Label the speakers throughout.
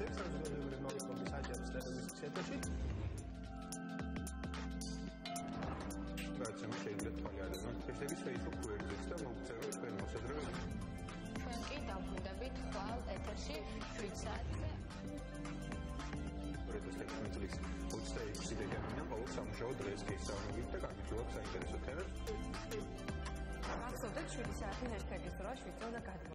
Speaker 1: საზოგადოებრივი მოვიწყობის აჯანყის ტელევიზიის ეთერში.
Speaker 2: რაც შეიძლება თვალი არდენო ჰეშტეგის Facebook გვერდზეც და მოგწეროთ თქვენ მოსაზრებები.
Speaker 3: ჩვენ კი დავბრუნდებით ხვალ ეთერში 7 საათზე.
Speaker 2: 2016 წლის 26 დეკემბრიდან ყოველ სამუშაო დღეს გესწავლებით და გაგიჩვენებთ საინტერესო თემებს.
Speaker 4: გახსოვდეთ 7 საათი ჰეშტეგის დრო 7 და გადმო.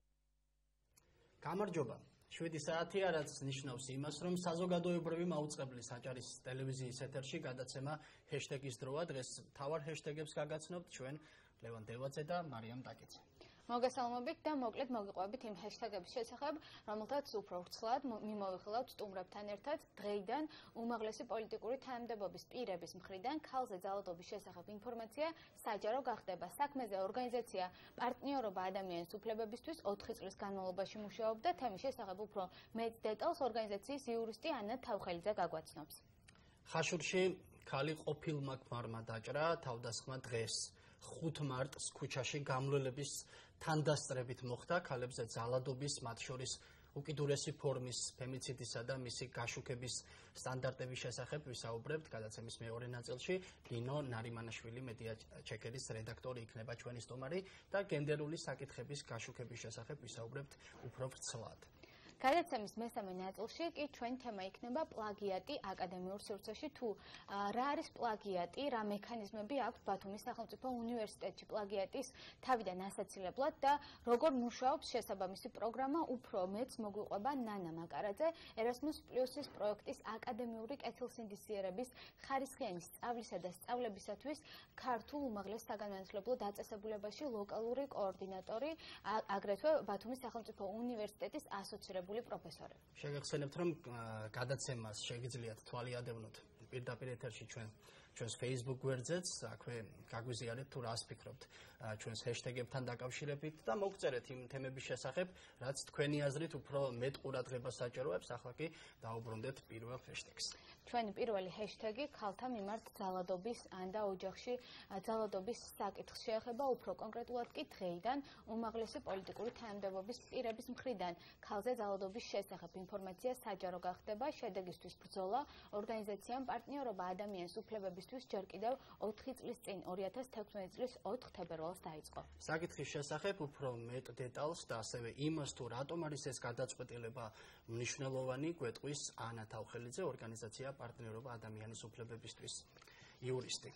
Speaker 5: გამარჯობა. 7 საათია, რაც ნიშნავს იმას, რომ საზოგადოებრივი მაუწყებლის აჭარის ტელევიზიის ეთერში გადაცემა ჰეშტეგის დროა. დღეს თავარ ჰეშტეგებს გაგაცნობთ ჩვენ ლევან დევაძე და მარიამ ტაკიძე.
Speaker 3: მოგესალმებით და მოკლედ მოგიყვებით იმ ჰეშტეგების შესახებ, რომელთაც უფრო ვრცლად მიმოვიხილავთ სტუმრებთან ერთად. დღეიდან უმაღლესი პოლიტიკური თანამდებობის პირების მხრიდან ქალზე ძალადობის შესახებ ინფორმაცია საჯარო გახდება. საქმეზე ორგანიზაცია პარტნიორობა ადამიანის უფლებებისთვის 4 წლის განმავლობაში მუშაობდა. თემის შესახებ უფრო მეტ დეტალს ორგანიზაციის იურისტი ანა თავხელიძე გაგვაცნობს.
Speaker 5: ხაშურში ქალი ყოფილმა ქმარმა დაჭრა თავდასხმა დღეს 5 მარტს ქუჩაში გამლველების თანდასწრებით მოხდა. ქალებზე ძალადობის, მათ შორის უკიდურესი ფორმის ფემიციდისა და მისი გაშუქების სტანდარტების შესახებ ვისაუბრებთ. გადაცემის მეორე ნაწილში ლინო ნარიმანაშვილი მედია ჩეკერის რედაქტორი იქნება ჩვენი სტუმარი და გენდერული საკითხების გაშუქების შესახებ ვისაუბრებთ უფრო ვრცლად.
Speaker 3: გადაცემის მესამე ნაწილში კი ჩვენ თემა იქნება პლაგიატი აკადემიურ სივრცეში. თუ რა არის პლაგიატი, რა მექანიზმები აქვს ბათუმის სახელმწიფო უნივერსიტეტში პლაგიატის თავიდან ასაცილებლად და როგორ მუშაობს შესაბამისი პროგრამა, უფრო მეტს მოგვიყვება ნანა მაკარაძე, ერასმუს პლუსის პროექტის აკადემიური კეთილსინდისიერების ხარისხიანი სწავლისა და სწავლებისათვის ქართულ უმაღლეს საგანმანათლებლო დაწესებულებაში ლოკალური კოორდინატორი, აგრეთვე ბათუმის სახელმწიფო უნივერსიტეტის ასოცირებული პროფესორი.
Speaker 5: შეგახსენებთ, რომ გადაცემას შეგიძლიათ თვალი ადევნოთ პირდაპირ ეთერში ჩვენს Facebook გვერდზეც, აქვე გაგვიზიარეთ თუ რას ფიქრობთ ჩვენს ჰეშტეგებთან დაკავშირებით და მოგწერეთ იმ თემების შესახებ, რაც თქვენი აზრით უფრო მეტ ყურადღებას საჭიროებს. ახლა კი დაუბრუნდეთ პირველ ჰეშტეგს.
Speaker 3: ჩვენი პირველი ჰეშტეგი ქალთა მიმართ ძალადობის ან და ოჯახში ძალადობის საკითხს შეეხება. უფრო კონკრეტულად კი დღეიდან უმაღლესი პოლიტიკური თანამდებობის პირების მხრიდან ქალზე ძალადობის შესახებ ინფორმაცია საჯარო გახდება. შედეგისთვის ბრძოლა ორგანიზაციამ პარტნიორობა ადამიანის უფლებებისთვის ჯერ კიდევ 4 წლის წინ 2016 წლის 4 თებერვალს დაიწყო.
Speaker 5: საკითხის შესახებ უფრო მეტ დეტალს და ასევე იმას თუ რატომ არის ეს გადაწყვეტილება მნიშვნელოვანი გვეტყვის ანა თავხელიძე, ორგანიზაცია პარტნიორობა ადამიანის უფლებებისთვის იურისტი.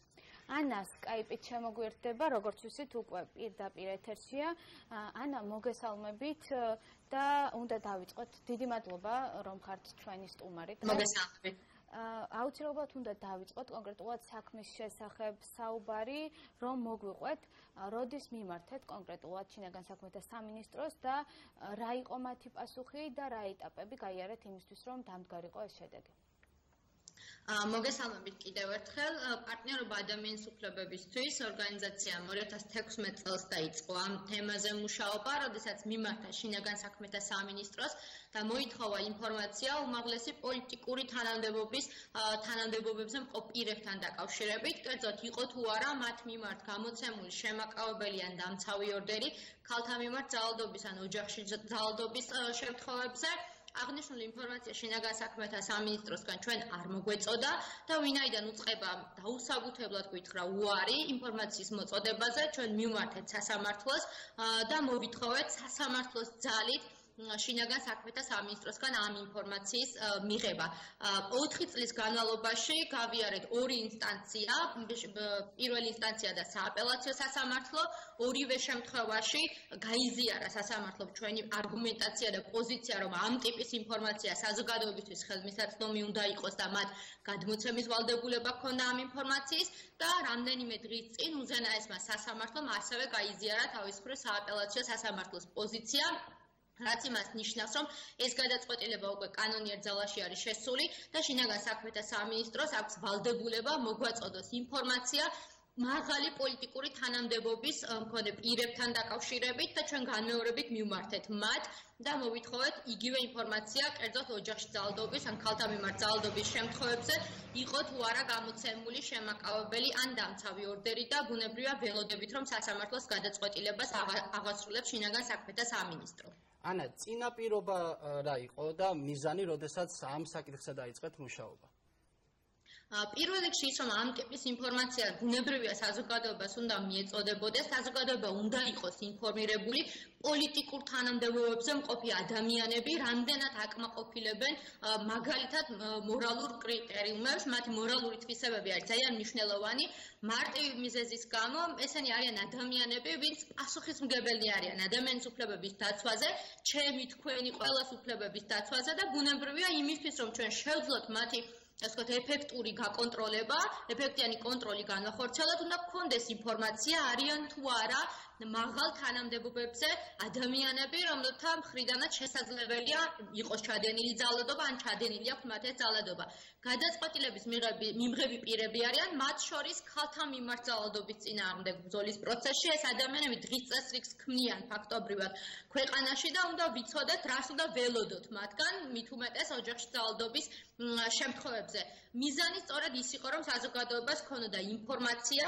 Speaker 3: ანა სკაიპით შემოგვიერთდება, როგორც ვთქვით, უკვე პირდაპირ ეთერშია. ანა, მოგესალმებით და უნდა დავიწყოთ. დიდი მადლობა, რომ ხართ ჩვენი სტუმარი.
Speaker 6: მოგესალმებით.
Speaker 3: აუცილებლად უნდა დავიწყოთ კონკრეტულად საქმის შესახებ საუბარი, რომ მოგვიყვეთ, როდის მიმართეთ კონკრეტულად შინაგან საქმეთა სამინისტროს და რა იყო მათი პასუხი და რა ეტაპები გაიარეთ იმისთვის, რომ დამდგარიყო ეს შედეგი.
Speaker 6: მოგესალმებით კიდევ ერთხელ. პარტნიორობა ადამიანის უფლებებისთვის ორგანიზაციამ 2016 წელს დაიწყო ამ თემაზე მუშაობა, როდესაც მიმართა შინაგან საქმეთა სამინისტროს და მოითხოვა ინფორმაცია უმაღლესი პოლიტიკური თანამდებობებზე მყოფ პირებთან დაკავშირებით. კერძოდ იყო თუ არა მათ მიმართ გამოცემული შემაკავებელი ან დამცავი ორდერი ქალთა მიმართ ძალადობის ან ოჯახში ძალადობის შემთხვევებზე. აღნიშნული ინფორმაცია შინაგან საქმეთა სამინისტროსგან ჩვენ არ მოგვეწოდა და ვინაიდან უწყება დაუსაბუთებლად გითხრა უარი ინფორმაციის მოწოდებაზე, ჩვენ მივმართეთ სასამართლოს და მოვითხოვეთ სასამართლოს ძალით შინაგან საქმეთა სამინისტროსგან ამ ინფორმაციის მიღება. 4 წლის განმავლობაში გავიარეთ 2 ინსტანცია, პირველი ინსტანცია და სააპელაციო სასამართლო. ორივე შემთხვევაში გაიზიარა სასამართლომ ჩვენი არგუმენტაცია და პოზიცია, რომ ამ ტიპის ინფორმაცია საზოგადოებისთვის ხელმისაწვდომი უნდა იყოს და მათ გადმოცემის ვალდებულება ჰქონდა ამ ინფორმაციის და რამდენიმე დღის წინ უზენაესმა სასამართლომ ასევე გაიზიარა თავის მხრივ სააპელაციო სასამართლოს პოზიცია. რაც იმას ნიშნავს, რომ ეს გადაწყვეტილება უკვე კანონიერ ძალაში არის შესული და შინაგან საქმეთა სამინისტროს აქვს ვალდებულება მოგვაწოდოს ინფორმაცია მაღალი პოლიტიკური თანამდებობის მქონე პირებთან დაკავშირებით და ჩვენ განმეორებით მივმართეთ მათ და მოვითხოვეთ იგივე ინფორმაცია, კერძოდ ოჯახში ძალადობის ან ქალთა მიმართ ძალადობის შემთხვევებზე იყო თუ არა გამოცემული შემაკავებელი ან დამცავი ორდერი და ბუნებრივია ველოდებით, რომ სასამართლოს გადაწყვეტილებას აღასრულებს შინაგან საქმეთა სამინისტრო.
Speaker 5: ანა, წინაპირობა რა იყო და მიზანი, როდესაც ამ საკითხზე დაიწყეთ მუშაობა?
Speaker 6: პირველ რიგში ის რომ ამ ტიპის ინფორმაცია ბუნებრივია საზოგადოებას უნდა მიეწოდებოდეს, საზოგადოება უნდა იყოს ინფორმირებული პოლიტიკურ თანამდებობებზე მყოფი ადამიანები რამდენად აკმაყოფილებენ მაგალითად მორალურ კრიტერიუმებს, მათი მორალური თვისებები არის ძალიან მნიშვნელოვანი. მარტივი მიზეზის გამო ესენი არიან ადამიანები, ვინც პასუხისმგებელი არიან ადამიანის უფლებების დაცვაზე, ჩემი თქვენი ყველას უფლებების დაცვაზე და ბუნებრივია იმისთვის რომ ჩვენ შევძლოთ მათი ასე ვთქვათ, ეფექტური გაკონტროლება, ეფექტიანი კონტროლი განახორციელოთ, უნდა გქონდეს ინფორმაცია, არიან თუ არა მაღალ თანამდებობებზე ადამიანები, რომელთა მხრიდანაც შესაძლებელია იყოს ჩადენილი ძალადობა, ან ჩადენილი აქვს მათ ეს ძალადობა. გადაწყვეტილების მიღები პირები არიან, მათ შორის ქალთა მიმართ ძალადობის წინააღმდეგ ბრძოლის პროცესში ეს ადამიანები დღის წესრიგს ქმნიან ფაქტობრივად ქვეყანაში და უნდა ვიცოდეთ, რას უნდა ველოდოთ მათგან, მით უმეტეს ოჯახში ძალადობის შემთხვევებში. მიზანი სწორედ ის იყო, რომ საზოგადოებას ქონოდა ინფორმაცია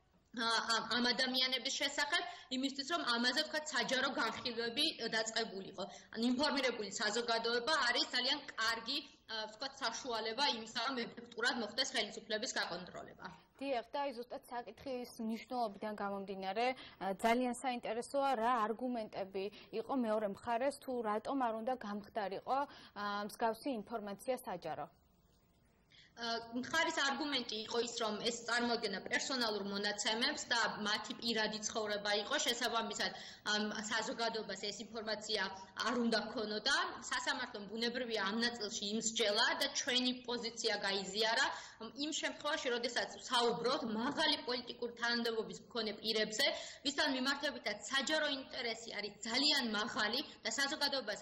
Speaker 6: ამ ადამიანების შესახებ, იმისთვის რომ ამაზე ვთქვათ საჯარო განხილვები დაწყებულიყო. ანუ ინფორმირებული საზოგადოება არის ძალიან კარგი, ვთქვათ, საშუალება იმისა, რომ ეფექტურად მოხდეს ხელისუფლების გაკონტროლება.
Speaker 3: დიახ, და ზუსტად საკითხის მნიშვნელობიდან გამომდინარე, ძალიან საინტერესოა რა არგუმენტები იყო მეორე მხარეს თუ რატომ არ უნდა გამხდარიყო მსგავსი ინფორმაცია საჯარო.
Speaker 6: მხარის არგუმენტი იყო ის, რომ ეს წარმოადგენდა პერსონალურ მონაცემებს და მათი პირადი ცხოვრება იყო, შესაბამისად საზოგადოებას ეს ინფორმაცია არ უნდა ქონოდა. სასამართლომ ბუნებრივია ამ ნაწილში იმსჯელა და ჩვენი პოზიცია გაიზიარა იმ შემთხვევაში, როდესაც საუბრობთ მაღალი პოლიტიკური თანამდებობის მქონე პირებზე, ვისთან მიმართებითაც საჯარო ინტერესი არის ძალიან მაღალი და საზოგადოებას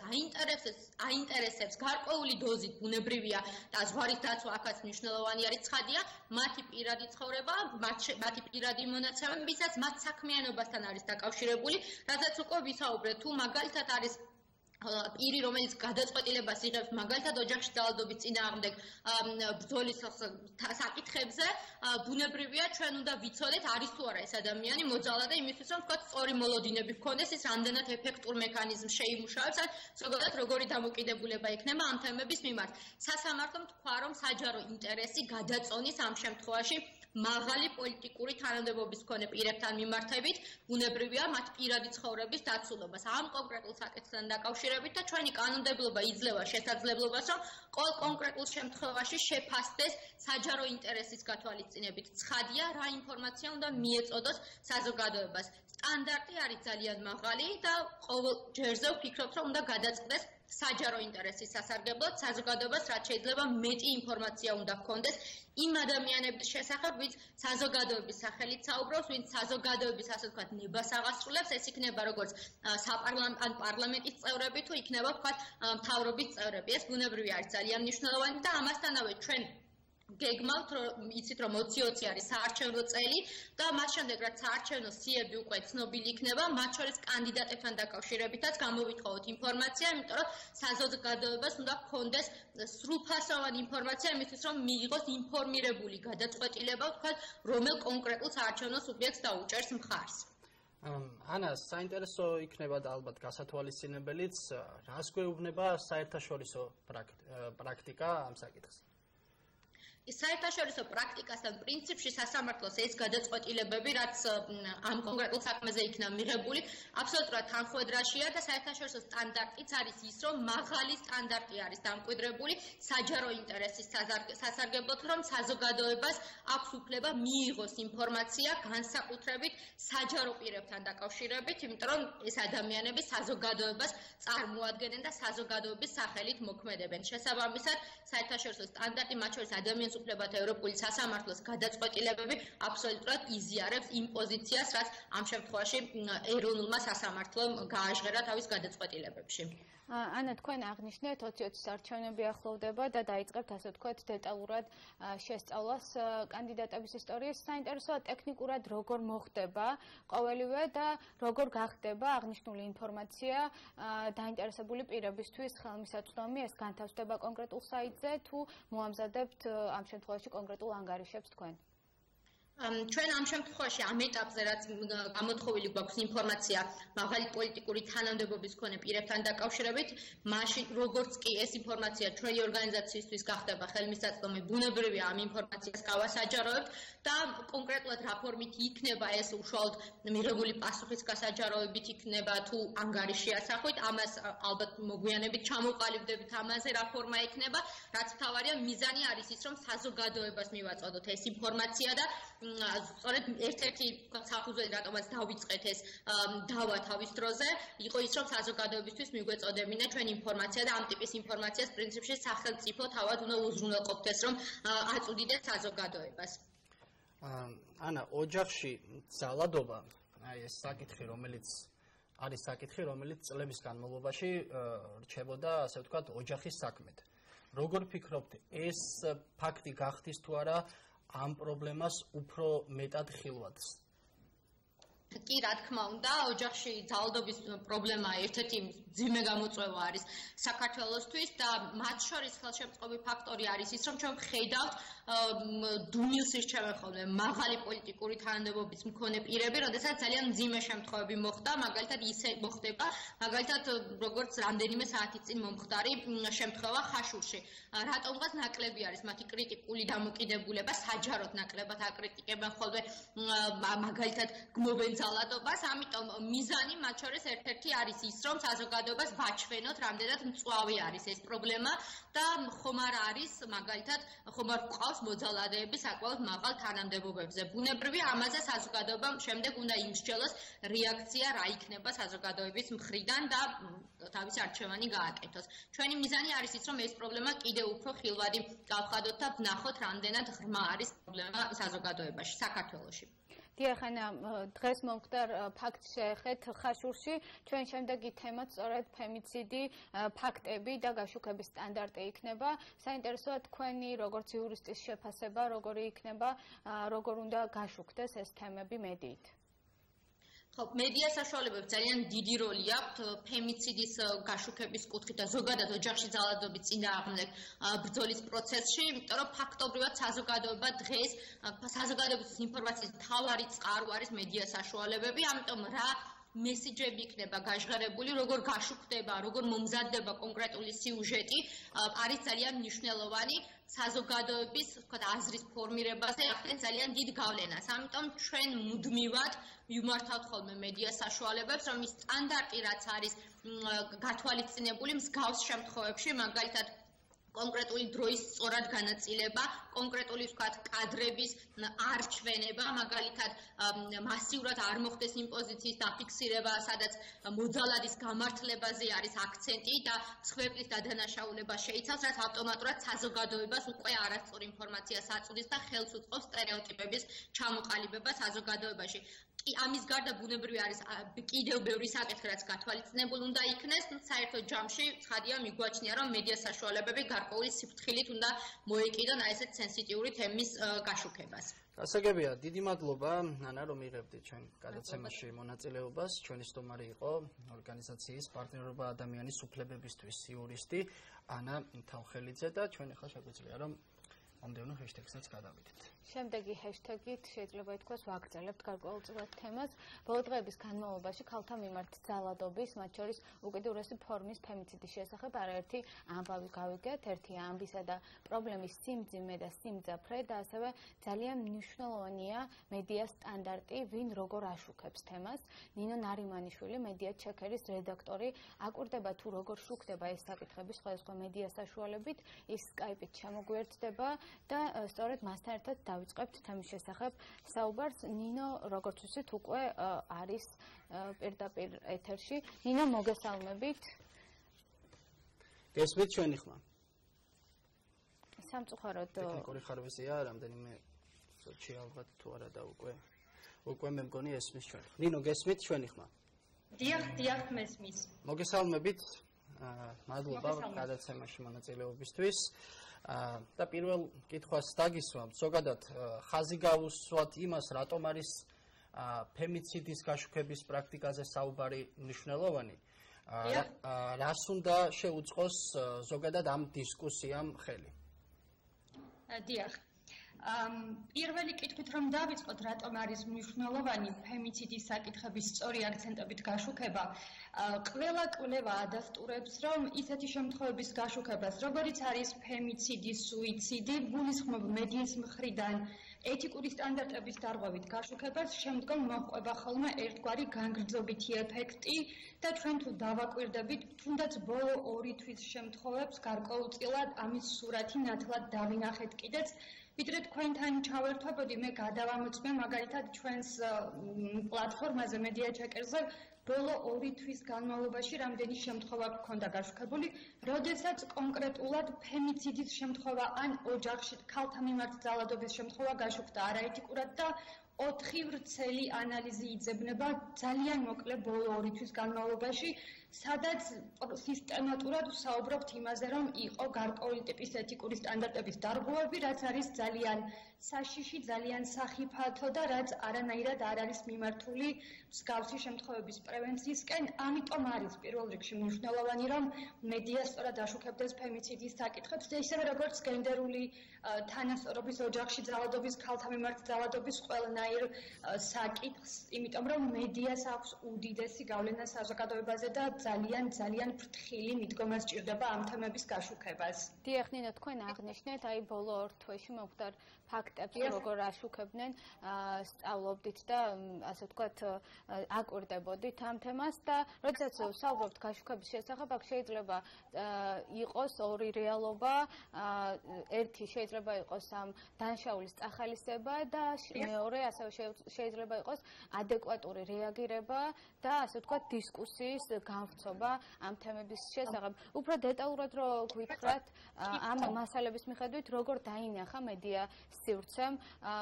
Speaker 6: აინტერესებს გარკვეული დოზით ბუნებრივია და ზღვარის დაცვა აქაც მნიშვნელოვანი არის ცხადია, მათი პირადი ცხოვრება, მათი პირადი მონაცემები, ვისაც მათ საქმიანობასთან არის დაკავშირებული, რადგან უკვე ვისაუბრეთ, თუ მაგალითად არის პირი, რომელიც გადაწყვეტილებას იღებს მაგალითად ოჯახში ძალადობის წინააღმდეგ ბრძოლის საკითხებზე, ბუნებრივია ჩვენ უნდა ვიცოდეთ, არის თუ არა ეს ადამიანი მოძალადე იმისთვის, რომ ვთქვათ, სწორი მოლოდინები ჰქონდეს, ის რამდენად ეფექტურ მექანიზმს შეიმუშავებს, ან ზოგადად როგორი დამოკიდებულება ექნება ამ თემების მიმართ. სასამართლომ თქვა, რომ საჯარო ინტერესი გადაწონის ამ შემთხვევაში მაღალი პოლიტიკური თანამდებობის მქონე პირებთან მიმართებით, ბუნებრივია მათ პირადი ცხოვრების დაცულობას. ამ კონკრეტულ საკითხთან დაკავშირებით და ჩვენი კანონმდებლობა იძლევა შესაძლებლობას, რომ ყოველ კონკრეტულ შემთხვევაში შეფასდეს საჯარო ინტერესის გათვალისწინებით. ცხადია, რა ინფორმაცია უნდა მიეწოდოს საზოგადოებას. სტანდარტი არის ძალიან მაღალი და ყოველ ჯერზე ვფიქრობთ, რომ უნდა გადაწყდეს საჯარო ინტერესის სასარგებლოდ საზოგადოებას რაც შეიძლება მეტი ინფორმაცია უნდა ჰქონდეს იმ ადამიანების შესახებ, ვინც საზოგადოების სახელით საუბრობს, ვინც საზოგადოების ასე ვთქვათ ნებას აღასრულებს, ეს იქნება როგორც საპარლამენტო პარლამენტის წევრები თუ იქნება ვთქვათ მთავრობის წევრები. ეს ბუნებრივია არის ძალიან მნიშვნელოვანი და ამასთანავე ჩვენ გეგმავთ, იცით რომ 2020 არის საარჩევნო წელი და მას შემდეგ რაც საარჩევნო სიები უკვე ცნობილი იქნება, მათ შორის კანდიდატებთან დაკავშირებითაც გამოვითხოვოთ ინფორმაცია, იმიტომ რომ საზოგადოებას უნდა ჰქონდეს სრულფასოვანი ინფორმაცია იმისთვის, რომ მიიღოს ინფორმირებული გადაწყვეტილება, ვთქვათ, რომელ კონკრეტულ საარჩევნო სუბიექტს დაუჭერს მხარს.
Speaker 5: ანა, საინტერესო იქნება და ალბათ გასათვალისწინებელიც, რას გვეუბნება საერთაშორისო პრაქტიკა ამ საკითხზე?
Speaker 6: საერთაშორისო პრაქტიკასთან პრინციპში სასამართლოს ეს გადაწყვეტილებები, რაც ამ კონკრეტულ საქმეზე იქნა მიღებული, აბსოლუტურად თანხვედრაშია და საერთაშორისო სტანდარტიც არის ის, რომ მაღალი სტანდარტი არის დამკვიდრებული საჯარო ინტერესის სასარგებლოდ, რომ საზოგადოებას აქვს უფლება მიიღოს ინფორმაცია განსაკუთრებით საჯარო პირებთან დაკავშირებით, იმიტომ რომ ეს ადამიანები საზოგადოებას წარმოადგენენ და საზოგადოების სახელით მოქმედებენ. შესაბამისად, საერთაშორისო სტანდარტი, მათ შორის ადამიანის უფლებათა ევროპული სასამართლოს გადაწყვეტილებები აბსოლუტურად იზიარებს იმ პოზიციას, რაც ამ შემთხვევაში ეროვნულმა სასამართლომ გააჟღერა თავის გადაწყვეტილებებში.
Speaker 3: ანა, თქვენ აღნიშნეთ 2020 არჩევნები ახლოვდება და დაიწყებთ ასე ვთქვათ დეტალურად შესწავლას კანდიდატების ისტორიის. საინტერესოა ტექნიკურად როგორ მოხდება ყოველივე და როგორ გახდება აღნიშნული ინფორმაცია დაინტერესებული პირებისთვის ხელმისაწვდომი, ეს განთავსდება კონკრეტულ საიტზე თუ მოამზადებთ ამ შემთხვევაში კონკრეტულ ანგარიშებს თქვენ?
Speaker 6: ჩვენ ამ შემთხვევაში ამ ეტაპზე რაც გამოთხოვილი გვაქვს ინფორმაცია მაღალი პოლიტიკური თანამდებობის მქონე პირებთან დაკავშირებით, მაშინ როგორც კი ეს ინფორმაცია ჩვენი ორგანიზაციისთვის გახდება ხელმისაწვდომი, ბუნებრივია ამ ინფორმაციას გავასაჯაროებთ და კონკრეტულად რა ფორმით იქნება ეს უშუალოდ მიღებული პასუხის გასაჯაროებით იქნება თუ ანგარიში ასახვით, ამას ალბათ მოგვიანებით ჩამოყალიბდებით ამაზე რა ფორმა იქნება, რაც მთავარია მიზანი არის ის რომ საზოგადოებას მივაწოდოთ ეს ინფორმაცია და სწორედ ერთ-ერთი საფუძველი რატომაც დავიწყეთ ეს დავა თავის დროზე იყო ის რომ საზოგადოებისთვის მიგვეწოდებინა ჩვენ ინფორმაცია და ამ ტიპის ინფორმაციას პრინციპში სახელმწიფო თავად უნდა უზრუნველყოფდეს რომ აწვდიდეს საზოგადოებას.
Speaker 5: ანა, ოჯახში ძალადობა, აი ეს საკითხი, რომელიც წლების განმავლობაში რჩებოდა, ასე ვთქვათ, ოჯახის საქმედ. როგორ ფიქრობთ, ეს ფაქტი გახდის თუ არა ამ პრობლემას უფრო მეტად ხილვადს?
Speaker 6: კი, რა თქმა უნდა, ოჯახში ძალადობის პრობლემა ერთ-ერთი ძიმე გამოწვევა არის საქართველოსთვის და მათ შორის ხელშემწყობი ფაქტორი არის ის, რომ ჩვენ ვხედავთ დუმილს ირჩევენ ხოლმე მაღალი პოლიტიკური თანამდებობის მქონე პირები, როდესაც ძალიან ძიმე შემთხვევები მოხდა, მაგალითად ისე მოხდება, მაგალითად როგორც რამდენიმე საათის წინ მომხდარი შემთხვევა ხაშურში. რატომღაც ნაკლები არის მათი კრიტიკული დამოკიდებულება, საჯაროდ ნაკლებად აკრიტიკებენ ხოლმე მაგალითად გმობენ ძალადობას, ამიტომ მიზანი მათ შორის ერთ-ერთი არის ის, რომ საზოგადოებას ვაჩვენოთ, რამდენად მწვავე არის ეს პრობლემა და ხომ არ არის, მაგალითად, ხომ არ გვყავს მოძალადეები საკმაოდ მაღალ თანამდებობებზე. ბუნებრივია, ამაზე საზოგადოებამ შემდეგ უნდა იმსჯელოს რეაქცია რა იქნება საზოგადოების მხრიდან და თავისი არჩევანი გააკეთოს. ჩვენი მიზანი არის ის, რომ ეს პრობლემა კიდევ უფრო ხილვადი გავხადოთ და ვნახოთ, რამდენად ღრმა არის პრობლემა საზოგადოებაში, საქართველოში.
Speaker 3: დიახანა, დღეს მომხდარ ფაქტს შეეხეთ ხაშურში, ჩვენ შემდეგი თემაც სწორედ ფემიციდი, ფაქტები და გაშუქების სტანდარტი იქნება. საინტერესოა თქვენი როგორც იურისტის შეფასება, როგორი იქნება, როგორ უნდა გაშუქდეს ეს თემები მედიით.
Speaker 6: ხო, მედია საშუალებებს ძალიან დიდი როლი აქვს ფემიციდის გაშუქების კუთხით და ზოგადად ოჯახში ძალადობის წინააღმდეგ ბრძოლის პროცესში, იმიტომ რომ ფაქტობრივად საზოგადოება დღეს საზოგადოების ინფორმაციის მთავარი წყარო არის მედია საშუალებები, ამიტომ რა მესიჯები იქნება გაჟღერებული, როგორ გაშუქდება, როგორ მომზადდება კონკრეტული სიუჟეტი, არის ძალიან მნიშვნელოვანი საზოგადოების, ვთქვათ, აზრის ფორმირებაზე ახდენ ძალიან დიდ გავლენას. ამიტომ ჩვენ მუდმივად ვიმართავთ ხოლმე მედია საშუალებებს, რომ ის სტანდარტი რაც არის გათვალისწინებული მსგავს შემთხვევებში, მაგალითად კონკრეტული დროის სწორად განაწილება, კონკრეტული ვთქვათ კადრების არჩვენება, მაგალითად მასიურად არ მოხდეს იმ პოზიციის დაფიქსირება, სადაც მოძალადის გამართლებაზე არის აქცენტი და მსხვერპლის დადანაშაულება შეიცავს, რაც ავტომატურად საზოგადოებას უკვე არასწორ ინფორმაციას აწვდის და ხელს უწყობს სტერეოტიპების ჩამოყალიბებას საზოგადოებაში. კი, ამის გარდა ბუნებრივი არის კიდევ ბევრი საკითხი, რაც გათვალისწინებული უნდა იქნეს, საერთო ჯამში ცხადია მიგვაჩნია, რომ მედია საშუალებები გარკვეული სიფრთხილით უნდა მოეკიდონ აი ესეთ სენსიტიური თემის გაშუქებას.
Speaker 5: გასაგებია, დიდი მადლობა, ანა, რომ იღებდით ჩვენ გადაცემაში მონაწილეობას. ჩვენი სტუმარი იყო ორგანიზაციის პარტნიორობა ადამიანის უფლებებისთვის იურისტი ანა თავხელიძე და ჩვენ ახლა შეგვიძლია რომ მომდევნო ჰეშტეგსაც გადავიდეთ. შემდეგი ჰეშტეგით შეიძლება ითქვას ვაგრძელებთ გარკვეულწილად თემას. ბოლო დღეების განმავლობაში ქალთა მიმართ ძალადობის, მათ შორის უკიდურესი ფორმის ფემიციდის შესახებ არაერთი ამბავი გავიგეთ, ერთი ამბისა და პრობლემის სიმძიმე და სიმძაფრე და ასევე ძალიან მნიშვნელოვანია მედია სტანდარტი, ვინ როგორ აშუქებს თემას. ნინო ნარიმანიშვილი, მედია ჩეკერის რედაქტორი, აკვირდება თუ როგორ შუქდება ეს საკითხები სხვადასხვა მედია საშუალებით, ის სკაიპით ჩამოგვერდდება და სწორედ მასთან ერთად დავიწყებთ თემის შესახებ საუბარს. ნინო, როგორც ვთქვით, უკვე არის პირდაპირ ეთერში. ნინო, მოგესალმებით. გესმით ჩვენი ხმა? სამწუხაროდ ტექნიკური ხარვეზია, რამდენიმე სოჩი ალბათ თუ არა და უკვე მე მგონი ესმის ჩვენ. ნინო, გესმით ჩვენი ხმა?
Speaker 6: დიახ, მესმის.
Speaker 5: მოგესალმებით. მადლობა გადაცემაში მონაწილეობისთვის. და პირველ კითხვას დაგისვამთ, ზოგადად ხაზი გავუსვათ იმას, რატომ არის ფემიციდის გაშუქების პრაქტიკაზე საუბარი მნიშვნელოვანი. რას უნდა შეუწყოს ზოგადად ამ დისკუსიამ ხელი?
Speaker 6: დიახ.
Speaker 7: პირველი კითხვით რომ დავიწყოთ, რატომ არის მნიშვნელოვანი ფემიციდის საკითხების სწორი აქცენტებით გაშუქება, ყველა კვლევა ადასტურებს, რომ ისეთი შემთხვევების გაშუქებას, როგორიც არის ფემიციდი, სუიციდი, გულისხმობ მედიის მხრიდან ეთიკური სტანდარტების დარღვევით გაშუქებას, შემდგომ მოჰყვება ხოლმე ერთგვარი განგრძობითი ეფექტი და ჩვენ თუ დავაკვირდებით, თუნდაც ბოლო 2 თვის შემთხვევებს გარკვეულწილად ამის სურათი ნათლად დავინახეთ კიდეც, ვიდრე თქვენთან ჩავერთვებოდი, მე გადავამოწმე მაგალითად ჩვენს პლატფორმაზე მედია ჩეკერზე ბოლო 2 თვის განმავლობაში რამდენი შემთხვევა გქონდა გაშუქებული, როდესაც კონკრეტულად ფემიციდის შემთხვევა ან ოჯახში ქალთა მიმართ ძალადობის შემთხვევა გაშუქდა არაეთიკურად და 4 ვრცელი ანალიზი იძებნება ძალიან მოკლე ბოლო 2 თვის განმავლობაში, სადაც სისტემატურად ვსაუბრობთ იმაზე, რომ იყო გარკვეული ტიპის ეთიკური სტანდარტების დარღვევები, რაც არის ძალიან საშიში, ძალიან სახიფათო და რაც არანაირად არ არის მიმართული მსგავსი შემთხვევების პრევენციისკენ. ამიტომ არის პირველ რიგში მნიშვნელოვანი, რომ მედია სწორად აშუქებდეს ფემიციდის საკითხებს, ისევე როგორც გენდერული თანასწორობის, ოჯახში ძალადობის, ქალთა მიმართ ძალადობის ყველანაირ საკითხს, იმიტომ რომ მედიას აქვს უდიდესი გავლენა საზოგადოებაზე და ძალიან ფრთხილი მიდგომა სჭირდება ამ თემების გაშუქებას.
Speaker 3: დიახ, ნინო, თქვენ აღნიშნეთ, აი ბოლო 2 თვეში მოვხვდარ ფაქტებს, როგორ აშუქებდნენ, სწავლობდით და ასე ვთქვათ, აკვირდებოდით ამ თემას და როდესაც ვსაუბრობთ გაშუქების შესახებ, აქ შეიძლება იყოს 2 რეალობა, ერთი შეიძლება იყოს ამ დანაშაულის წახალისება და მეორე ასევე შეიძლება იყოს ადეკვატური რეაგირება და ასე ვთქვათ, დისკუსიის განვრცობა ამ თემების შესახებ. უფრო დეტალურად რო გვითხრათ ამ მასალების მიხედვით, როგორ დაინახა მედია სივრცემ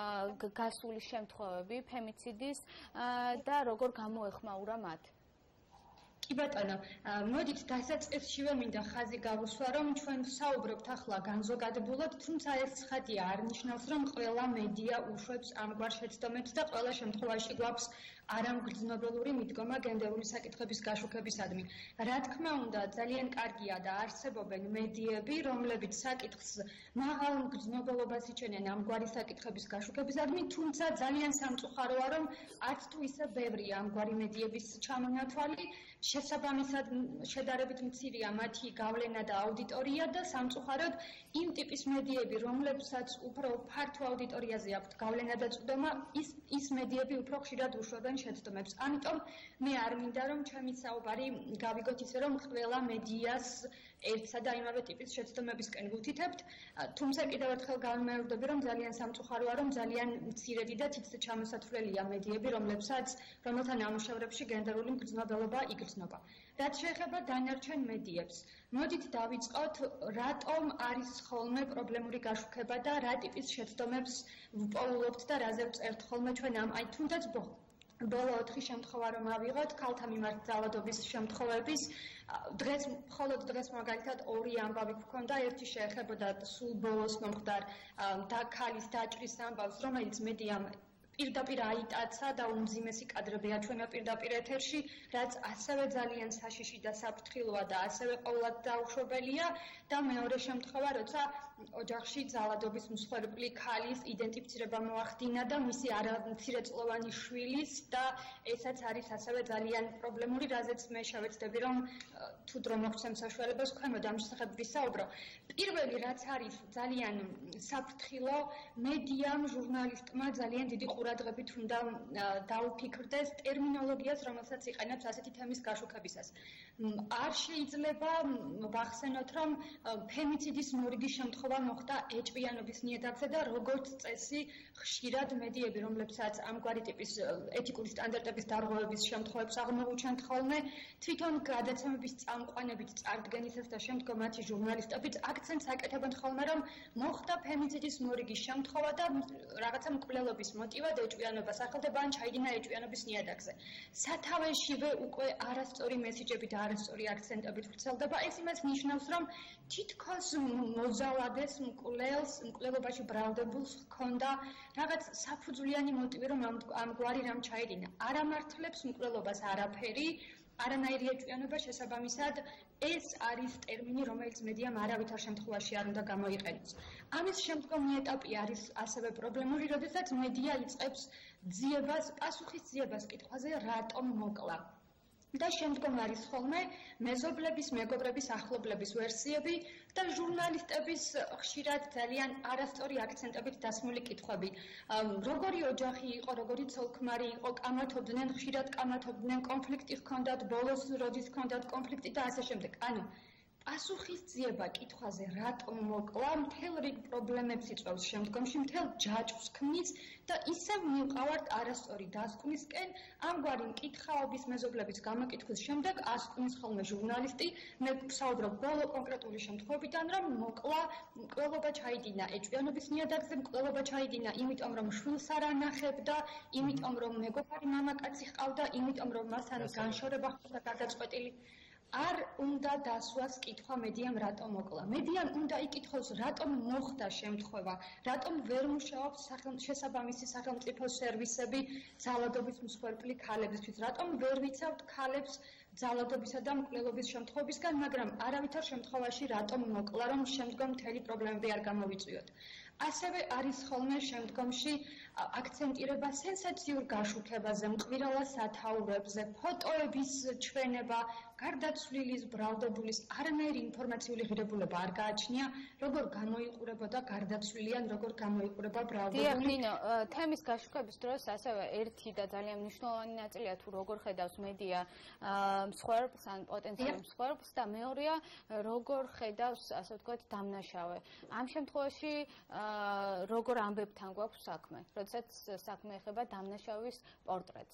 Speaker 3: გასული შემთხვევები ფემიციდის და როგორ გამოეხმაურა მათ?
Speaker 7: კი ბატონო, მოდით დასაწყისშივე მინდა ხაზი გავუსვა, რომ ჩვენ ვსაუბრობთ ახლა განზოგადებულად, თუმცა ეს ცხადია არ ნიშნავს, რომ ყველა მედია უშვებს ამგვარ შეცდომებს და ყველა შემთხვევაში გვაქვს არამგრძნობელური მიდგომა გენდერული საკითხების გაშუქებისადმი. რა თქმა უნდა, ძალიან კარგია და არსებობენ მედიები, რომლებიც საკითხს მაღალ მგრძნობელობას იჩენენ ამგვარი საკითხების გაშუქებისადმი, თუმცა ძალიან სამწუხაროა, რომ არც თუ ისე ბევრია ამგვარი მედიების ჩამონათვალი, შესაბამისად შედარებით მცირეა მათი გავლენა და აუდიტორია და სამწუხაროდ იმ ტიპის მედიები, რომლებსაც უფრო ფართო აუდიტორიაზე აქვთ გავლენა და წვდომა, ის მედიები უფრო ხშირად უშვებენ შეცდომებს. ამიტომ მე არ მინდა რომ ჩემი საუბარი გავიგოთ ისე რომ ყველა მედიას ერთსა და იმავე ტიპის შეცდომებისკენ ვუთითებთ, თუმცა კიდევ ერთხელ განმეორდები, რომ ძალიან სამწუხაროა, რომ ძალიან მცირედი და თითქმის ჩამოსათვლელია მედიები, რომელთა ნამუშევრებში გენდერული მგრძნობელობა იგრძნობა. რაც შეეხება დანარჩენ მედიებს, მოდით დავიწყოთ, რატომ არის ხოლმე პრობლემური გაშუქება და რა ტიპის შეცდომებს ვპოულობთ და რაზე ვწერთ ხოლმე ჩვენ აი თუნდაც ბოლო 4 შემთხვევა რომ ავიღოთ, ქალთა მიმართ ძალადობის შემთხვევების, მხოლოდ დღეს მაგალითად 2 ამბავი გვქონდა, ერთი შეეხებოდა სულ ბოლოს მომხდარ და ქალის დაჭრის ამბავს, რომელიც მედიამ პირდაპირ აიტაცა და უმძიმესი კადრები აჩვენა პირდაპირ ეთერში, რაც ასევე ძალიან საშიში და საფრთხილოა და ასევე ყოველად დაუშვებელია და მეორე შემთხვევა, როცა ოჯახში ძალადობის მსხვერპლი ქალის იდენტიფიცირება მოახდინა და მისი არამცირეწლოვანი შვილის და ესაც არის ასევე ძალიან პრობლემური, რაზეც მე შევეცდები, რომ თუ დრო მოგვცემ საშუალებას ქვემოთ ამ შესახებ ვისაუბრო. პირველი რაც არის ძალიან საფრთხილო, მედიამ, ჟურნალისტმა ძალიან დიდი ყურადღებით უნდა დაუფიქრდეს ტერმინოლოგიას, რომელსაც იყენებს ასეთი თემის გაშუქებისას. არ შეიძლება ვახსენოთ, რომ ფემიციდის მორიგი შემთხვევა მოხდა ეჭვიანობის ნიადაგზე და როგორც წესი, ხშირად მედიები, რომლებსაც ამგვარი ტიპის ეთიკური სტანდარტების დარღვევების შემთხვევებს აღმოუჩენთ ხოლმე, თვითონ გადაცემების წამყვანებით წარდგენისას და შემდგომ მათი ჟურნალისტებიც აქცენტს აკეთებენ ხოლმე, რომ მოხდა ფემიციდის მორიგი შემთხვევა და რაღაცა მკვლელობის მოტივად ეჭვიანობა სახელდება ან ჩაიდინა ეჭვიანობის ნიადაგზე. სათავეშივე უკვე არასწორი მესიჯები და არასწორი აქცენტებით ვრცელდება. ეს იმას ნიშნავს, რომ თითქოს მოზალადეს მკვლელობაში ბრალდებულს ჰქონდა რაღაც საფუძვლიანი მოტივი, რომ ამგვარი რამ ჩაიდინა. არ ამართლებს მკვლელობას არაფერი, არანაირი ეჭვიანობა შესაბამისად ეს არის ტერმინი, რომელიც მედიამ არავითარ შემთხვევაში არ უნდა გამოიყენოს. ამის შემდგომი ეტაპი არის ასევე პრობლემური, როდესაც მედია იწყებს ძიებას, პასუხის ძიებას კითხვაზე, რატომ მოკლა. და შემდგომ არის ხოლმე მეზობლების, მეგობრების, ახლობლების ვერსიები და ჟურნალისტების ხშირად ძალიან არასწორი აქცენტებით დასმული კითხვები. როგორი ოჯახი იყო, როგორი ცოლ-ქმარი იყო, კამათობდნენ, ხშირად კამათობდნენ, კონფლიქტი ჰქონდათ, ბოლოს როდის ჰქონდათ კონფლიქტი და ასე შემდეგ. ანუ პასუხის ძიება კითხვაზე, რატომ მოკლა, მთელ რიგ პრობლემებს იწვევს შემდგომში, მთელ ჯაჭვს ქმნის და ისევ მივყავართ არასწორი დასკვნისკენ, ამგვარი მკითხაობის მეზობლების გამოკითხვის შემდეგ ასკვნის ხოლმე ჟურნალისტი, მე ვსაუბრობ ბოლო კონკრეტული შემთხვევებიდან, რომ მოკლა, მკვლელობა ჩაიდინა ეჭვიანობის ნიადაგზე, მკვლელობა ჩაიდინა იმიტომ, რომ შვილს არ ანახებდა, იმიტომ, რომ მეგობარი მამაკაცი ჰყავდა, იმიტომ, რომ მასთან განშორება ჰქონდა გადაწყვეტილი. არ უნდა დასვას კითხვა მედიამ რატომ მოკლა. მედიამ უნდა იკითხოს რატომ მოხდა შემთხვევა, რატომ ვერ მუშაობს შესაბამისი სახელმწიფო სერვისები ძალადობის მსხვერპლი ქალებისთვის, რატომ ვერ ვიცავთ ქალებს ძალადობისა და მკვლელობის შემთხვევებისგან, მაგრამ არავითარ შემთხვევაში რატომ მოკლა, რომ შემდგომ მთელი პრობლემები არ გამოვიწვიოთ. ასევე არის ხოლმე შემდგომში აქცენტირება სენსაციურ გაშუქებაზე, მყვირალა სათაურებზე, ფოტოების ჩვენება, გარდაცვლილის, ბრალდებულის არანაირი ინფორმაციული ღირებულება არ გააჩნია, როგორ გამოიყურებოდა გარდაცვლილი ან როგორ გამოიყურება ბრალდებული.
Speaker 3: დიახ, ნინო, თემის გაშუქების დროს ასევე ერთი და ძალიან მნიშვნელოვანი ნაწილია თუ როგორ ხედავს მედია მსხვერპლს ან პოტენციალურ მსხვერპლს და მეორეა როგორ ხედავს, ასე ვთქვათ, დამნაშავე. ამ შემთხვევაში როგორ ამბებთან გვაქვს საქმე, როდესაც საქმე ეხება დამნაშავის პორტრეტს.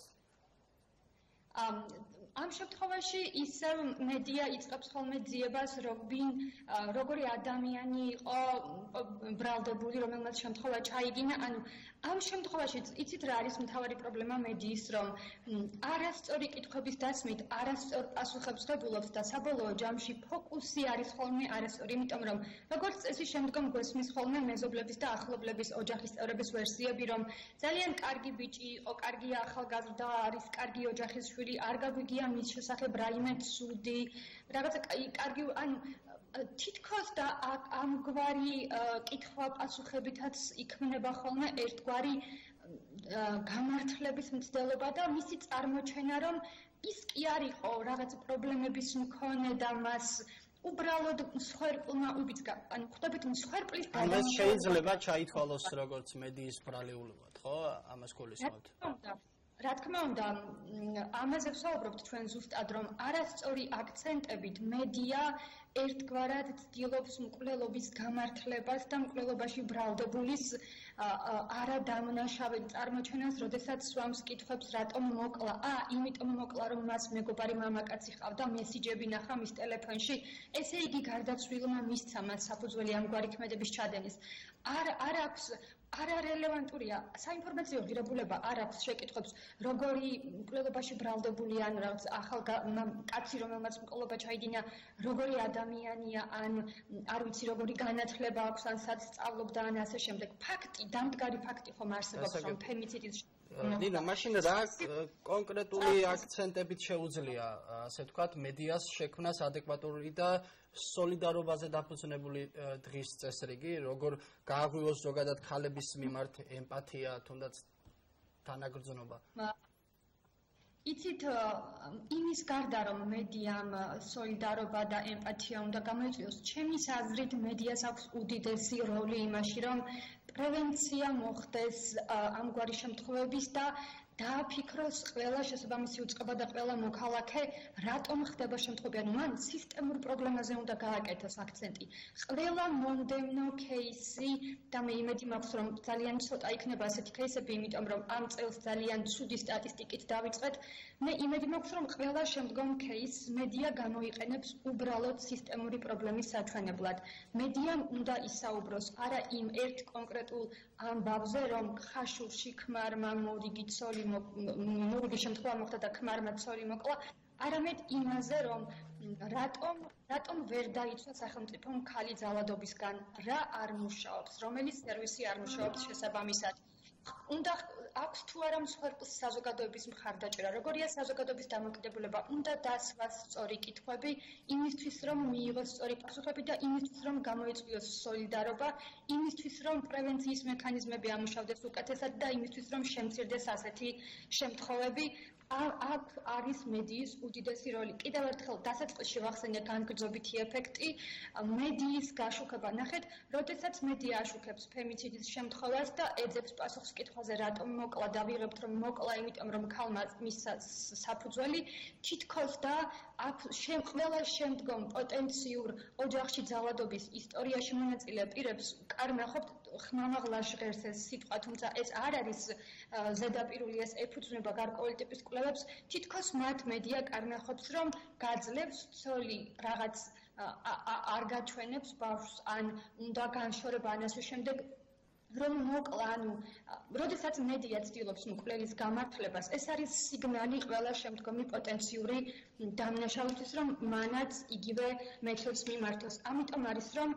Speaker 3: ამ შემთხვევაში ისევ მედია იწყებს ხოლმე ძიებას, როგორი ადამიანი იყო ბრალდებული, რომელმაც შემთხვევა ჩაიდინა. ანუ ამ შემთხვევაში იცით რა არის მთავარი პრობლემა მედიის, რომ არასწორი კითხვების დასმით არასწორ პასუხებს ღებულობს და საბოლოო ჯამში ფოკუსი არის ხოლმე არასწორი, იმიტომ რომ როგორც წესი შემდგომ გვესმის ხოლმე მეზობლების და ახლობლების ოჯახის წევრების ვერსიები, რომ ძალიან კარგი ბიჭი იყო, კარგი ახალგაზრდა არის, კარგი ოჯახის შვილი, არ გაგვიგია მის შესახებ რაიმე ცუდი, რაღაცა კარგი, ანუ თითქოს და ამგვარი კითხვა პასუხებითაც იქმნება ხოლმე ერთგვარი გამართლების მცდელობა და მისი წარმოჩენა, რომ ის კი არ იყო რაღაც პრობლემების მქონე და მას უბრალოდ მსხვერპლმა უბიძგა, ანუ ხვდებით მსხვერპლის
Speaker 5: და ეს შეიძლება ჩაითვალოს როგორც მედიის ბრალეულობად, ხო? ამას გულისხმობთ.
Speaker 7: რა თქმა უნდა, ამაზე ვსაუბრობთ ჩვენ ზუსტად, რომ არასწორი აქცენტებით მედია ერთგვარად ცდილობს მკვლელობის გამართლებას და მკვლელობაში ბრალდებულის არადამნაშავედ წარმოჩენას, როდესაც სვამს კითხვებს, რატომ მოკლა. იმიტომ მოკლა, რომ მას მეგობარი მამაკაცი ჰყავდა, მესიჯები ნახა მის ტელეფონში, ესე იგი გარდაცვლილმა მისცა მას საფუძველი ამგვარი ქმედების ჩადენის. არ აქვს არარელევანტურია, საინფორმაციო ღირებულება არ აქვს შეკითხვებს, როგორი მკვლელობაში ბრალდებული ან რაღაც ახალ კაცი, რომელმაც მკვლელობა ჩაიდინა, როგორი ადამიანია, ან არ ვიცი, როგორი განათლება აქვს, ან სად სწავლობდა, ან ასე შემდეგ. ფაქტი, დამდგარი ფაქტი ხომ არსებობს, რომ ფემიციდის
Speaker 5: დინა, მაშინ რა კონკრეტული აქცენტებით შეუძლია, ასე ვთქვათ, მედიას შექმნას ადეკვატური და სოლიდარობაზე დაფუძნებული დღის წესრიგი, როგორ გააღვივოს ზოგადად ქალების მიმართ ემპათია, თუნდაც თანაგრძნობა.
Speaker 7: იცით, იმის გარდა რომ მედიამ სოლიდარობა და ემპათია უნდა გამოიწვიოს, ჩემის აზრით მედიას აქვს უდიდესი როლი იმაში, რომ პრევენცია მოხდეს ამგვარი შემთხვევების და დააფიქროს ყველა შესაბამისი უწყება და ყველა მოქალაქე, რატომ ხდება შემთხვევები, ანუ მან სისტემურ პრობლემაზე უნდა გააკეთოს აქცენტი. ყველა მომდევნო кейსი და მე იმედი მაქვს, რომ ძალიან ცოტა იქნება ასეთი кейსები, იმიტომ რომ ამ წელს ძალიან ცუდი სტატისტიკით დავიწყეთ. მე იმედი მაქვს, რომ ყველა შემდგომ кейსს მედია გამოიყენებს უბრალოდ სისტემური პრობლემის საჩვენებლად. მედიამ უნდა ისაუბროს არა იმ ერთ კონკრეტულ ამბავზე, რომ ხაშურში ქმარმა მორიგი ცოლი მორიგი შემთხვევა მოხდა და ქმარმა ცოლი მოკლა, არამედ იმაზე, რომ რატომ ვერ დაიცვა სახელმწიფომ ქალი ძალადობისგან, რა არ მუშაობს, რომელი სერვისი არ მუშაობს შესაბამისად. უნდა აქვს თუ არა მსხვერპლს საზოგადოების მხარდაჭერა, როგორია საზოგადოების დამოკიდებულება, უნდა დასვას სწორი კითხვები იმისთვის, რომ მიიღოს სწორი პასუხები და იმისთვის, რომ გამოიწვიოს სოლიდარობა, იმისთვის, რომ პრევენციის მექანიზმები ამუშავდეს უკეთესად და იმისთვის, რომ შემცირდეს ასეთი შემთხვევები. აქ არის მედიის უდიდესი როლი. კიდევ ერთხელ დასაწყისში ვახსენე განგრძობითი ეფექტი, მედიის გაშუქება. ნახეთ, როდესაც მედია აშუქებს ფემიციდის შემთხვევას და ეძებს პასუხს კითხვაზე, რატომ მოკლა და ვიღებთ, რომ მოკლა, იმიტომ რომ ქალმა მისცა საფუძველი, თითქოს და აქ ყველა შემდგომ პოტენციურ ოჯახში ძალადობის ისტორიაში მონაწილე პირებს კარნახობთ ხმამაღლა ჟღერს ეს სიტყვა, თუმცა ეს არ არის ზედაპირული, ეს ეფუძნება გარკვეული ტიპის კვლევებს, თითქოს მათ მედია კარნახობს, რომ გაძლევს ცოლი რაღაც არ გაჩვენებს ბავშვს, ან უნდა განშორება, ან ასე შემდეგ, რომ მოკლა, ანუ როდესაც მედია ცდილობს მკვლელის გამართლებას, ეს არის სიგნალი ყველა შემდგომი პოტენციური დამნაშავისთვის, რომ მანაც იგივე მეთოდს მიმართოს. ამიტომ არის, რომ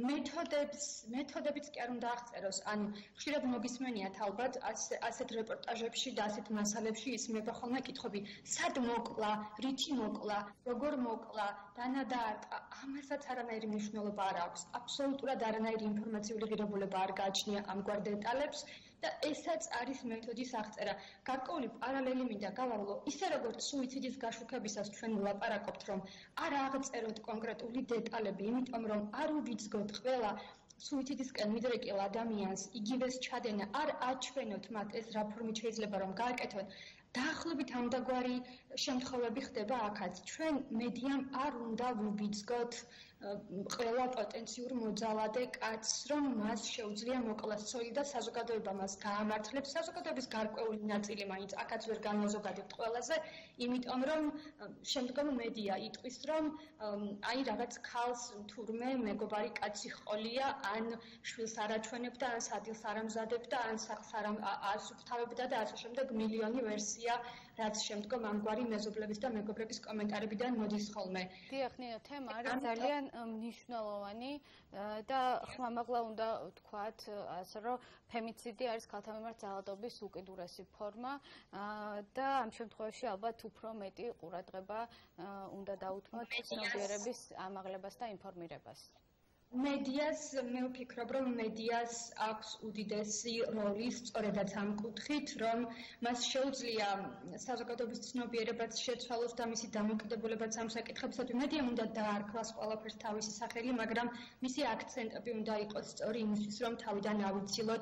Speaker 7: მეთოდებიც კი არ უნდა აღწეროს, ანუ ხშირად მოგისმენიათ ალბათ ასეთ რეპორტაჟებში და ასეთ მასალებში ისმება ხოლმე კითხვები, სად მოკლა, რითი მოკლა, როგორ მოკლა, დანა დაარტყა, ამასაც არანაირი მნიშვნელობა არ აქვს. აბსოლუტურად არანაირი ინფორმაციული ღირებულება არ გააჩნია ამგვარ დეტალებს და ესაც არის მეთოდის აღწერა. გარკვეული პარალელი მინდა გავავლო, ისე როგორც სუიციდის გაშუქებისას ჩვენ ვლაპარაკობთ, რომ არ აღწეროთ კონკრეტული დეტალები, იმიტომ რომ არ უბიძგოთ ყველა სუიციდისკენ მიდრეკილ ადამიანს იგივეს ჩადენა, არ აჩვენოთ მათ ეს რა ფორმით შეიძლება რომ გააკეთონ. დაახლოებით ამდაგვარი შემთხვევები ხდება აქაც. ჩვენ მედიამ არ უნდა ვუბიძგოთ ყველა პოტენციურ მოძალადე კაცს, რომ მას შეუძლია მოკვლას ცოლი და საზოგადოება მას გაამართლებს. საზოგადოების გარკვეული ნაწილი მაინც აქაც ვერ განმოზოგადებთ ყველაზე, იმიტომ რომ შემდგომ მედია იტყვის, რომ აი რაღაც ქალს თურმე მეგობარი კაცი ჰყოლია, ან შვილს არ აჩვენებდა, ან სადილს არ ამზადებდა, ან სახლს არ ასუფთავებდა და ასე შემდეგ მილიონი ვერსია, რაც შემდგომ ამგვარი მეზობლების და მეგობრების კომენტარებიდან მოდის ხოლმე.
Speaker 3: დიახ, ნინო, თემა არის ძალიან მნიშვნელოვანი და ხმამაღლა უნდა ვთქვათ, ასე რომ ფემიციდი არის ქალთა მიმართ ძალადობის უკიდურესი ფორმა და ამ შემთხვევაში ალბათ უფრო მეტი ყურადღება უნდა დაუთმოთ ცნობიერების ამაღლებას და ინფორმირებას.
Speaker 7: მედიას, მე ვფიქრობ, რომ მედიას აქვს უდიდესი როლი სწორედაც ამ კუთხით, რომ მას შეუძლია საზოგადოების ცნობიერებაც შეცვალოს და მისი დამოკიდებულებაც ამ საკითხებისადმი. მედიამ უნდა დაარქვას ყველაფერს თავისი სახელი, მაგრამ მისი აქცენტები უნდა იყოს სწორი იმისთვის, რომ თავიდან ავიცილოთ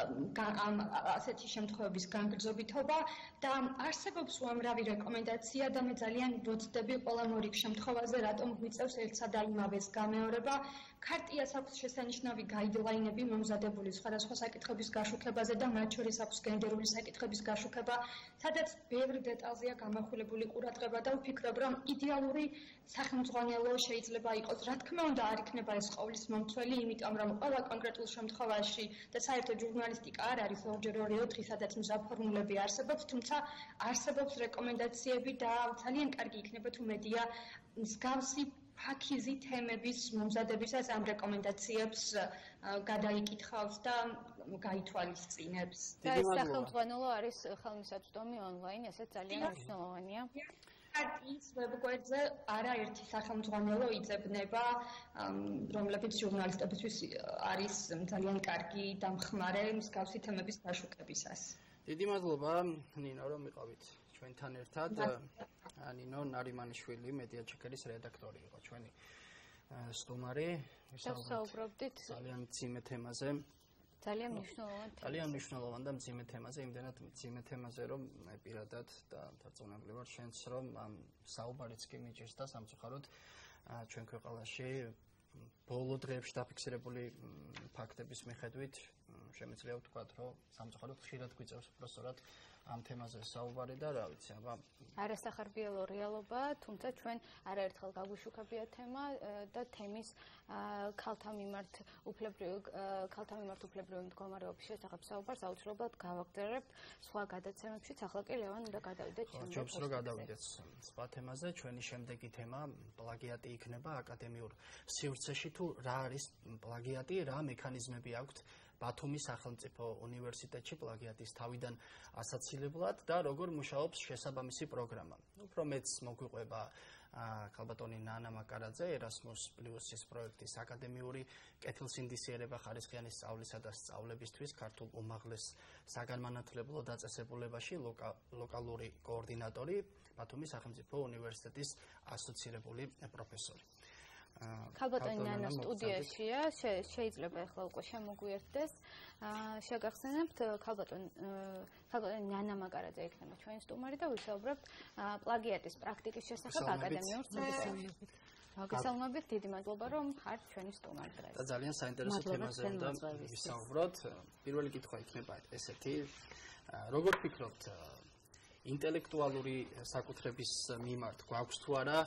Speaker 7: ამ ასეთი შემთხვევების განგრძობითობა და არსებობს უამრავი რეკომენდაცია და მე ძალიან ვოცდები ყველა მორიგ შემთხვევაზე, რატომ გვიწევს ერთსა და იმავეს გამეორება. ქარტიას აქვს შესანიშნავი გაიდლაინები მომზადებული სხვადასხვა საკითხების გაშუქებაზე და მათ შორის აქვს გენდერული საკითხების გაშუქება, სადაც ბევრ დეტალზეა გამახვილებული ყურადღება და ვფიქრობ, რომ იდეალური სახელმძღვანელო შეიძლება იყოს. რა თქმა უნდა, არ იქნება ეს ყოვლის მომცველი, იმიტომ რომ ყველა კონკრეტულ შემთხვევაში და საერთოდ ჟურნალისტიკა არ არის 2x2-4, სადაც მზაფორმულები არსებობს, თუმცა არსებობს რეკომენდაციები და ძალიან კარგი იქნება თუ მედია მსგავსი ფაქიზი თემების მომზადებისას ამ რეკომენდაციებს გადაიკითხავს და გაითვალისწინებს.
Speaker 3: და ეს სახელმძღვანელო არის ხელმისაწვდომი ონლაინ, ესეც ძალიან მნიშვნელოვანია.
Speaker 7: ქარტიის ვებგვერდზე არაერთი სახელმძღვანელო იძებნება, რომლებიც ჟურნალისტებისთვის არის ძალიან კარგი დამხმარე მსგავსი თემების გაშუქებისას.
Speaker 5: დიდი მადლობა, ნინო, რომ იყავით ჩვენთან ერთად. ნინო ნარიმანიშვილი, მედია ჩეკერის რედაქტორი იყო ჩვენი სტუმარი.
Speaker 3: ვისაუბრობდით
Speaker 5: ძალიან მძიმე თემაზე.
Speaker 3: ძალიან
Speaker 5: მნიშვნელოვან და მძიმე თემაზე, იმდენად მძიმე თემაზე, რომ მე პირადად და დარწმუნებული ვარ შენც, რომ ამ საუბარიც კი მიჭირს და სამწუხაროდ ჩვენ ქვეყანაში ბოლო დღეებში დაფიქსირებული ფაქტების მიხედვით შემიძლია ვთქვათ, რომ სამწუხაროდ ხშირად გვიწევს უბრალოდ ამ თემაზე საუბარი და რა ვიცი, აბა
Speaker 3: არასახარბიელო რეალობა, თუმცა ჩვენ არაერთხელ გაგვიშუქებია თემა და თემის ქალთა მიმართ უფლებრივი მდგომარეობის შესახებ საუბარს აუცილებლად გავაგრძელებთ სხვა გადაცემებშიც. ახლა კი ლევან უნდა გადავიდეთ
Speaker 5: შემდეგ. ჯობს რომ გადავიდეთ სხვა თემაზე. ჩვენი შემდეგი თემა პლაგიატი იქნება აკადემიურ სივრცეში. თუ რა არის პლაგიატი, რა მექანიზმები აქვს ბათუმის სახელმწიფო უნივერსიტეტში პლაგიატის თავიდან ასაცილებლად და როგორ მუშაობს შესაბამისი პროგრამა. უფრო მეც მოგვიყვება ქალბატონი ნანა მაკარაძე Erasmus+-ის პროექტის აკადემიური კეთილსინდისიერება ხარისხიანი სწავლისა და სწავლებისთვის ქართულ უმაღლეს საგანმანათლებლო დაწესებულებაში ლოკალური კოორდინატორი ბათუმის სახელმწიფო უნივერსიტეტის ასოცირებული პროფესორი.
Speaker 3: ქალბატონი ნანა სტუდიაშია, შეიძლება ახლა უკვე შემოგვიერთდეს. შეგახსენებთ, ქალბატონი ნანა მაკარაძე იქნება ჩვენი სტუმარი და ვისაუბრებთ პლაგიატის პრაქტიკის შესახებ აკადემიურ წრეებში. მოგესალმებით, დიდი მადლობა, რომ ხართ ჩვენი სტუმარი დღეს.
Speaker 5: და ძალიან საინტერესო თემაზე უნდა ვისაუბროთ. პირველი კითხვა იქნება ესეთი: როგორ ფიქრობთ, ინტელექტუალური საკუთრების მიმართ გვაქვს თუ არა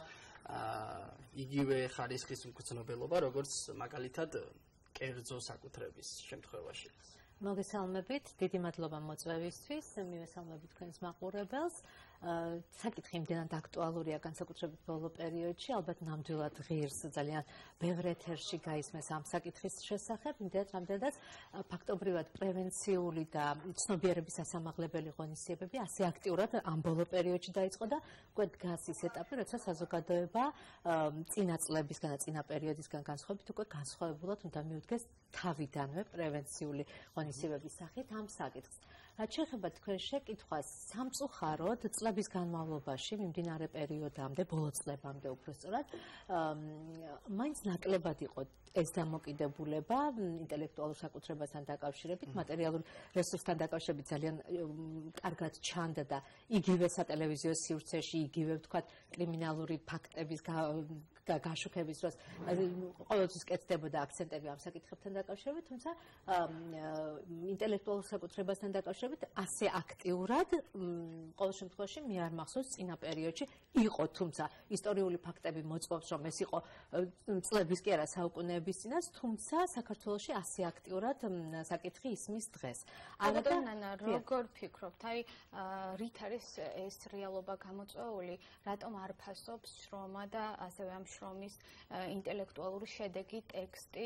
Speaker 5: იგივე ხარისხის მგრძნობელობა, როგორც მაგალითად კერძო საკუთრების შემთხვევაში?
Speaker 8: მოგესალმებით, დიდი მადლობა მოწვევისთვის, მივესალმებით თქვენს მაყურებელს. საკითხი იმდენად აქტუალურია განსაკუთრებით ბოლო პერიოდში, ალბათ ნამდვილად ღირს ძალიან ბევრ ეთერში გაისმეს ამ საკითხის შესახებ, იმდენად ფაქტობრივად პრევენციული და ცნობიერების ასამაღლებელი ღონისძიებები ასე აქტიურად ამ ბოლო პერიოდში დაიწყო და უკვე დგას ის ეტაპი, როცა საზოგადოება წინა წლებისგან და წინა პერიოდისგან განსხვავებით უკვე განსხვავებულად უნდა მიუდგეს თავიდანვე პრევენციული ღონისძიებების სახით ამ საკითხს. რაც შეეხება თქვენ შეკითხვას, სამწუხაროდ წლების განმავლობაში, მიმდინარე პერიოდამდე, ბოლო წლებამდე უფრო სწორად, მაინც ნაკლებად იყო ეს დამოკიდებულება ინტელექტუალურ საკუთრებასთან დაკავშირებით, materiალურ რესურსთან დაკავშირებით ძალიან კარგად ჩანდა და იგივე სატელევიზიო სივრცეში, იგივე ვთქვათ, კრიმინალური ფაქტების გაშუქების დროს ყოველთვის კეთდებოდა აქცენტები ამ საკითხებთან დაკავშირებით, თუმცა ინტელექტუალურ საკუთრებასთან დაკავშირებით ასე აქტიურად ყოველ შემთხვევაში მე არ მახსოვს წინა პერიოდში იყო, თუმცა ისტორიული ფაქტები მოწმობს, რომ ეს იყო წლების კი არა საუკუნეების წინას, თუმცა საქართველოში ასე აქტიურად საკითხი ისმის დღეს.
Speaker 3: Ნანა, როგორ ფიქრობთ, აი რით არის ეს რეალობა გამოწვეული, რატომ არ ფასობს შრომა და ასევე ამ შრომის ინტელექტუალური შედეგი, ტექსტი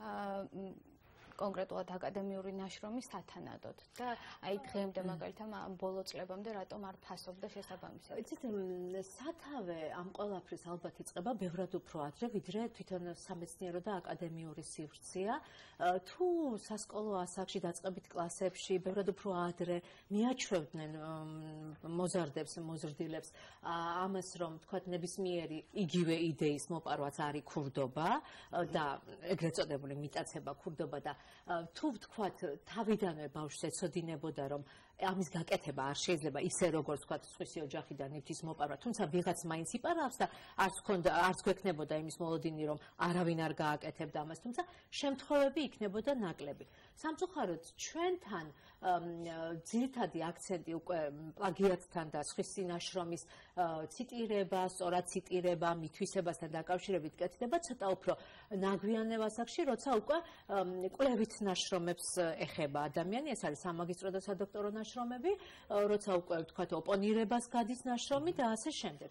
Speaker 3: კონკრეტულად აკადემიური ნაშრომის სათანადოდ და აი დღემდე მაგალითად ბოლო წლებამდე რატომ არ ფასობდა შესაბამისად.
Speaker 8: იცით, სათავე ამ ყველაფრის ალბათ იწყება ბევრად უფრო ადრე, ვიდრე თვითონ სამეცნიერო და აკადემიური სივრცეა. თუ სასკოლო ასაკში დაწყებით კლასებში ბევრად უფრო ადრე მიაჩვევდნენ მოზარდებს, მოზრდილებს ამას, რომ თქვათ ნებისმიერი იგივე იდეის მოპარვაც არის ქურდობა და ეგრეთ წოდებული მიტაცება ქურდობა და თუ ვთქვათ თავიდანვე ბავშვს ეცოდინებოდა რომ ამის გაკეთება არ შეიძლება ისე როგორც ვთქვათ სხვისი ოჯახიდან ნივთის მოპარვა, თუმცა ვიღაც მაინც იპარავს და არც გვექნებოდა იმის მოლოდინი რომ არავინ არ გააკეთებდა ამას, თუმცა შემთხვევები იქნებოდა ნაკლები. სამწუხაროდ ჩვენთან ძირითადი აქცენტი უკვე პლაგიატთან და სხვისი ნაშრომის ციტირება, სწორად ციტირება, მითვისებასთან დაკავშირებით კეთდება ცოტა უფრო ნაგვიან ასაკში, როცა უკვე კვლევით ნაშრომებს ეხება ადამიანი, ეს არის სამაგისტრო და სადოქტორო ნაშრომები, როცა უკვე ვთქვათ ოპონირებას გადის ნაშრომი და ასე შემდეგ.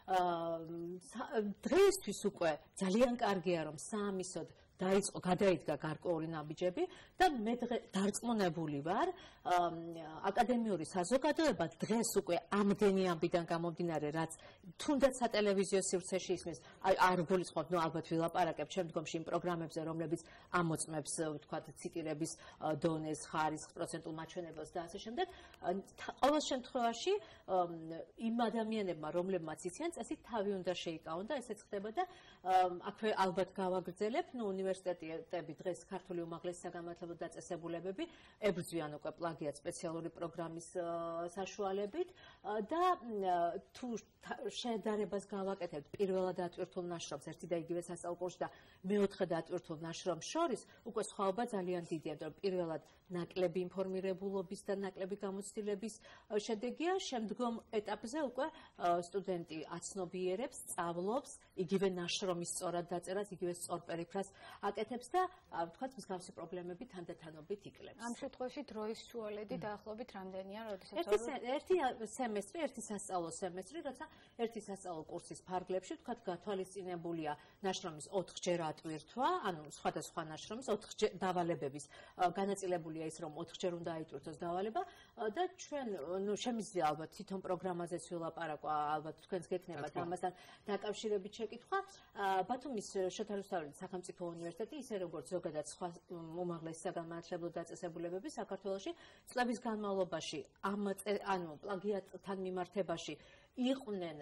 Speaker 8: დღეისთვის უკვე ძალიან კარგია რომ საამისოდ გადაიდგა გარკვეული ნაბიჯები და მე დარწმუნებული ვარ აკადემიური საზოგადოება დღეს უკვე ამდენი ამბიდან გამომდინარე რაც თუნდაც სატელევიზიო სივრცეში ისმის არ გულისხმობ, ალბათ ვილაპარაკებ შემდგომში იმ პროგრამებზე, რომლებიც ამოწმებს ვთქვათ ციტირების დონეს, ხარისხს, პროცენტულ მაჩვენებელს და ასე შემდეგ. ყოველ შემთხვევაში იმ ადამიანებმა, რომლებმაც იციან წესი, თავი უნდა შეიკავონ და ესეც ხდება და აქვე ალბათ გავაგრძელებ, უნივერსიტეტები დღეს ქართული უმაღლესი საგანმანათლებლო დაწესებულებები ებრძვიან უკვე პლაგიატ სპეციალური პროგრამის საშუალებით და თუ შედარებას გავაკეთებთ პირველად დატვირთულ ნაშრომს ერთი და იგივე სასწავლო კურსში და მეოთხე დატვირთულ ნაშრომს შორის უკვე სხვაობა ძალიან დიდია, რომ პირველად ნაკლები ინფორმირებულობის და ნაკლები გამოცდილების შედეგია. შემდგომ ეტაპზე უკვე სტუდენტი აცნობიერებს, სწავლობს, იგივე ნაშრომის სწორად დაწერას, იგივე სწორ პერიფრას აკეთებს და ვთქვათ, მსგავსი პრობლემები თანდათანობით იკლებს.
Speaker 3: ამ შემთხვევაში დროის შუალედი დაახლოებით რამდენია, როდესაც
Speaker 8: ერთი სემესტრი, ერთი სასწავლო სემესტრი, როცა ერთი სასწავლო კურსის ფარგლებში, ვთქვათ, გათვალისწინებულია ნაშრომის 4-ჯერ ატვირთვა, ანუ სხვადასხვა ნაშრომის 4-ჯერ დავალებების განაწილებულია ის, რომ 4-ჯერ უნდა აიტვირთოს დავალება და ჩვენ, შემიძლია ალბათ თვითონ პროგრამაზეც ვილაპარაკვა, ალბათ თქვენს გექნებათ ამასთან დაკავშირებით შეკითხვა. ბათუმის შოთა რუსთაველის სახელმწიფო უნივერსიტეტი, ისე როგორც ზოგადად სხვა უმაღლესი საგანმანათლებლო დაწესებულებები საქართველოში, წლების განმავლობაში პლაგიატთან მიმართებაში იყვნენ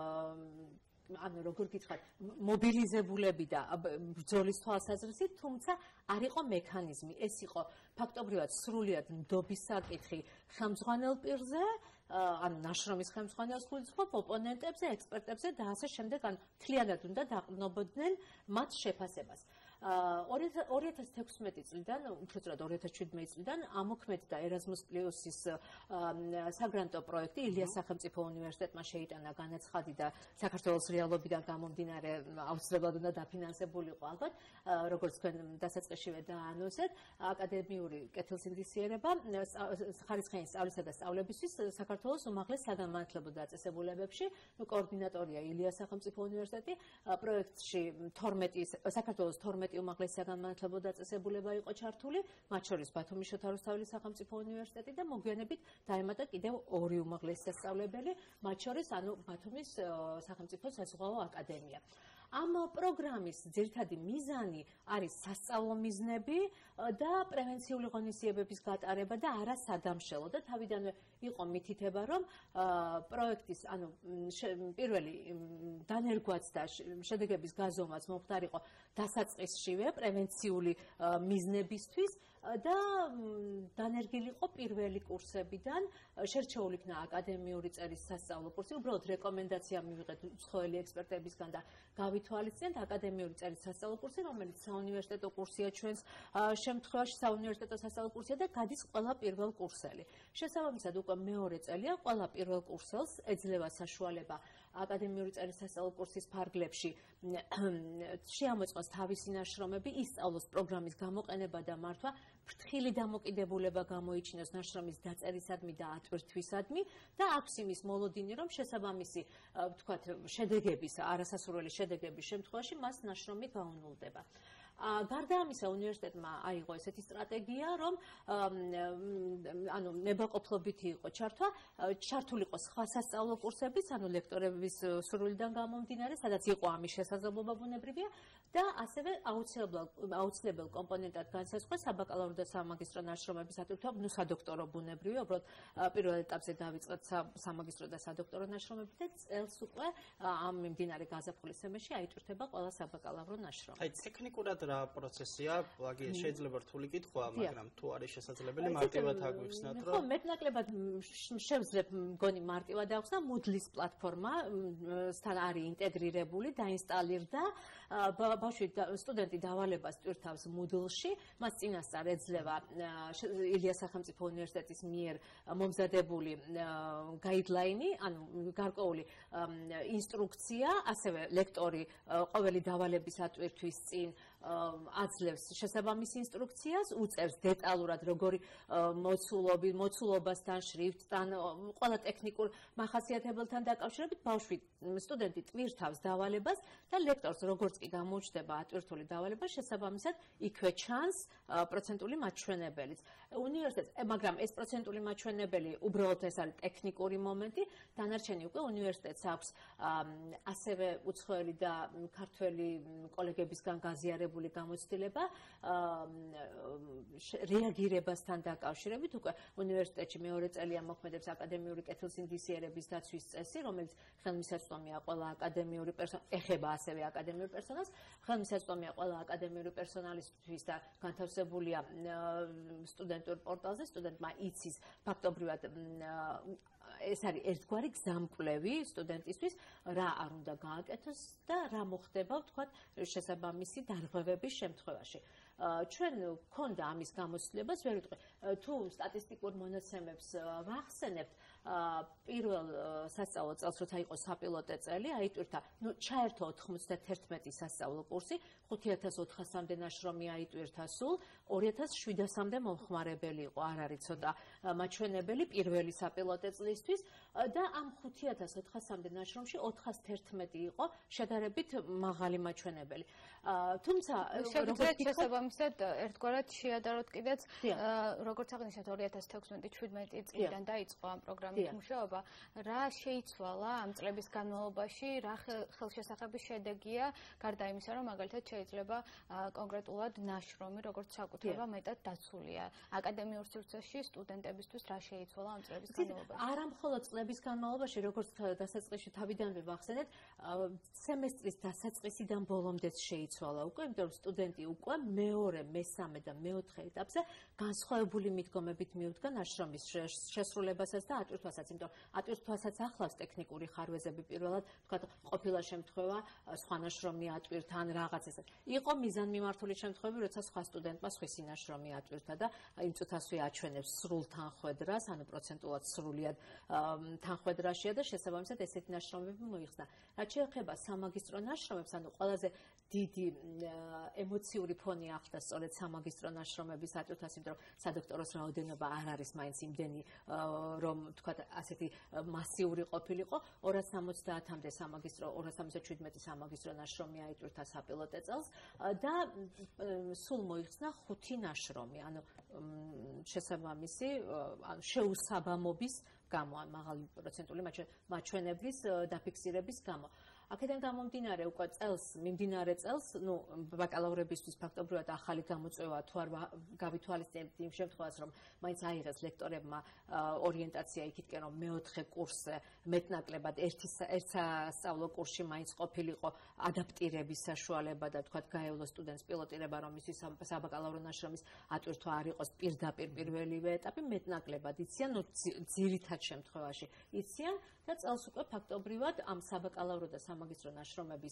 Speaker 8: როგორ გითხრათ, მობილიზებულები და ბრძოლის თვალსაზრისით, თუმცა არ იყო მექანიზმი. ეს იყო ფაქტობრივად სრულიად ნდობის საკითხი ხელმძღვანელ პირზე, ანუ ნაშრომის ხელმძღვანელს გულისხმობ, ოპონენტებზე, ექსპერტებზე და ასე შემდეგ, ანუ მთლიანად უნდა დაყრდნობოდნენ მათ შეფასებას. 2016 წლიდან, უბრალოდ 2017 წლიდან ამოქმედდა Erasmus Plus-ის საგრანტო პროექტი ილიას სახელმწიფო უნივერსიტეტმა შეიტანა განაცხადი და საქართველოს რეალობიდან გამომდინარე აუცილებლად უნდა დაფინანსებულიყო ალბათ, როგორც თქვენ დასაწყისშივე დაანონსეთ, აკადემიური კეთილსინდისიერება ხარისხიანი სწავლისა და სწავლებისთვის საქართველოს უმაღლეს საგანმანათლებლო დაწესებულებებში, კოორდინატორია ილიას სახელმწიფო უნივერსიტეტი, პროექტში საქართველოს 12 უმაღლესი საგანმანათლებლო დაწესებულება იყო ჩართული, მათ შორის ბათუმის შოთა რუსთაველის სახელმწიფო უნივერსიტეტი და მოგვიანებით დაემატა კიდევ 2 უმაღლესი სასწავლებელი, მათ შორის ბათუმის სახელმწიფო საზღვაო აკადემია. ამ პროგრამის ძირითადი მიზანი არის სასწავლო მიზნები და პრევენციული ღონისძიებების გატარება და არა სადამშელო და თავიდანვე იყო მითითება, რომ პროექტის, პირველი დანერგვაც და შედეგების გაზომვაც მომხდარიყო დასაწყისშივე პრევენციული მიზნებისთვის და დანერგილი იყო პირველი კურსებიდან, შერჩეული იქნა აკადემიური წერის სასწავლო კურსი, უბრალოდ რეკომენდაცია მივიღეთ უცხოელი ექსპერტებისგან და გავითვალისწინეთ აკადემიური წერის სასწავლო კურსი, რომელიც საუნივერსიტეტო კურსია ჩვენს შემთხვევაში, საუნივერსიტეტო სასწავლო კურსია და გადის ყველა პირველ კურსელი. შესაბამისად, უკვე მეორე წელია ყველა პირველ კურსელს ეძლევა საშუალება აკადემიური წერის სასწავლო კურსის ფარგლებში შეამოწმოს თავისი ნაშრომები, ისწავლოს პროგრამის გამოყენება და მართვა, ფრთხილი დამოკიდებულება გამოიჩინოს ნაშრომის დაწერისადმი და ატვირთვისადმი და აქვს იმის მოლოდინი, რომ შესაბამისი, ვთქვათ, შედეგების, არასასურველი შედეგების შემთხვევაში მას ნაშრომი გაუნულდება. გარდა ამისა, უნივერსიტეტმა აიღო ესეთი სტრატეგია, რომ ნებაყოფლობითი იყო ჩართვა, ჩართული იყო სხვა სასწავლო კურსებიც, ლექტორების სურვილიდან გამომდინარე, სადაც იყო ამის შესაძლებლობა ბუნებრივია და ასევე აუცილებელ კომპონენტად განსაზღვრა საბაკალავრო და სამაგისტრო ნაშრომების ატვირთვა, სადოქტორო ბუნებრივია, უბრალოდ პირველ ეტაპზე დავიწყეთ სამაგისტრო და სადოქტორო ნაშრომები და წელს უკვე ამ მიმდინარე გაზაფხულის სემესტრში აიტვირთება ყველა საბაკალავრო ნაშრომი.
Speaker 5: აი, ტექნიკურად რა პროცესია, შეიძლება რთული კითხვა, მაგრამ თუ არის შესაძლებელი მარტივად აგვიხსნათ, რომ
Speaker 8: ხო, მეტნაკლებად შევძლებ მგონი მარტივად ახსნა, Moodle-ის პლატფორმასთან არის ინტეგრირებული, დაინსტალირდა, სტუდენტი დავალებას ტვირთავს Moodle-ში, მას წინასწარ ეძლევა ილიას სახელმწიფო უნივერსიტეტის მიერ მომზადებული გაიდლაინი, გარკვეული ინსტრუქცია, ასევე ლექტორი ყოველი დავალების ატვირთვის წინ აძლევს შესაბამის ინსტრუქციას, უწევს დეტალურად როგორი მოცულობასთან, შრიფტთან, ყველა ტექნიკურ მახასიათებელთან დაკავშირებით სტუდენტი ტვირთავს დავალებას და ლექტორს როგორც კი გამოუჩნდება ატვირთული დავალება, შესაბამისად იქვე ჩანს პროცენტული მაჩვენებელიც. მაგრამ ეს პროცენტული მაჩვენებელი უბრალოდ ეს არის ტექნიკური მომენტი, დანარჩენი უკვე უნივერსიტეტს აქვს ასევე უცხოელი და ქართველი კოლეგებისგან გაზიარებული გამოცდილება რეაგირებასთან დაკავშირებით, უკვე უნივერსიტეტში მეორე წელია მოქმედებს აკადემიური კეთილსინდისიერების დაცვის წესი, რომელიც ხელმისაწვდომია ყველა აკადემიური ეხება ასევე აკადემიურ პერსონალს, ხელმისაწვდომია ყველა აკადემიური პერსონალისთვის და განთავსებულია სტუდენტურ პორტალზე, სტუდენტმა იცის ფაქტობრივად ეს არის ერთგვარი გზამკვლევი სტუდენტისთვის, რა არ უნდა გააკეთოს და რა მოხდება, ვთქვათ, შესაბამისი დარღვევების შემთხვევაში. ჩვენ გქონდა ამის გამოცდილებას, ვერ ვიტყვი, თუ სტატისტიკურ მონაცემებს ვახსენებთ, პირველ სასწავლო წელს როცა იყო საპილოტე წელი, აიტვირთა, ჩაერთო 91 სასწავლო კურსი, 5400-მდე ნაშრომი აიტვირთა სულ, 2700-მდე მომხმარებელი იყო, არ არის ცოტა მაჩვენებელი პირველი საპილოტე წლისთვის და ამ 5400-მდე ნაშრომში 411 იყო შედარებით მაღალი მაჩვენებელი. თუმცა
Speaker 3: როგორც შესაბამისად ერთგვარად შეადაროთ კიდეც როგორც აღნიშნეთ 2016-17 წლიდან დაიწყო ამ პროგრამის მუშაობა, რა შეიცვალა ამ წლების განმავლობაში, რა ხელშესახების შედეგია, გარდა იმისა, რომ მაგალითად შეიძლება კონკრეტულად ნაშრომი როგორც საკუთრება მეტად დაცულია. აკადემიურ სივრცეში სტუდენტებისთვის რა შეიცვალა ამ წლების განმავლობაში?
Speaker 8: არა მხოლოდ წლების განმავლობაში, როგორც დასაწყისში თავიდანვე ვახსენეთ, სემესტრის დასაწყისიდან ბოლომდე შეიცვალა უკვე, იმიტომ რომ სტუდენტი უკვე მეორე, მესამე და მეოთხე ეტაპზე განსხვავებული მიდგომებით მიუდგა ნაშრომის შესრულებასაც და ატვირთვასაც, იმიტომ რომ ატვირთვასაც ახლავს ტექნიკური ხარვეზები პირველად, თქვა ყოფილა შემთხვევა, სხვა ნაშრომი ატვირთა ან რაღაც ესე. იყო მიზანმიმართული შემთხვევები, როცა სხვა სტუდენტმა სხვისი ნაშრომი ატვირთა და იმ წუთასვე აჩვენებს სრულ თანხwebdrას, ანუ პროცენტულად სრულიად თანხwebdrაშია და შესაბამისად ესეთი ნაშრომები მოიხსნა. რაც შეეხება სამაგისტრო ნაშრომებს, ანუ ყველაზე დიდი ემოციური ფონი ახლდა სწორედ სამაგისტრო ნაშრომების ატვირთვას, იმიტომ რომ სადოქტოროს რაოდენობა არ არის მაინც იმდენი, რომ თქვა ასეთი მასიური ყოფილიყო. 270-მდე სამაგისტრო, 277 სამაგისტრო ნაშრომი აიტვირთა საპილოტე წელს და სულ მოიხსნა 5 ნაშრომი, ანუ შესაბამისი, ანუ შეუსაბამობის გამო, მაღალი პროცენტული მაჩვენებლის დაფიქსირების გამო. აქედან გამომდინარე უკვე მიმდინარე წელს, ბაკალავრებისთვის ფაქტობრივად ახალი გამოწვევა თუ არ გავითვალისწინებთ იმ შემთხვევას, რომ მაინც აიღეს ლექტორებმა ორიენტაცია იქითკენ, რომ მეოთხე კურსზე მეტნაკლებად ერთ სასწავლო კურსში მაინც ყოფილიყო ადაპტირების საშუალება და თქვათ გაევლო სტუდენტს პილოტირება, რომ მისთვის საბაკალავრო ნაშრომის ატვირთვა არ იყოს პირდაპირ პირველივე ეტაპი, მეტნაკლებად იციან, ძირითად შემთხვევაში იციან და წელს უკვე ფაქტობრივად ამ საბაკალავრო და სამაგისტრო ნაშრომების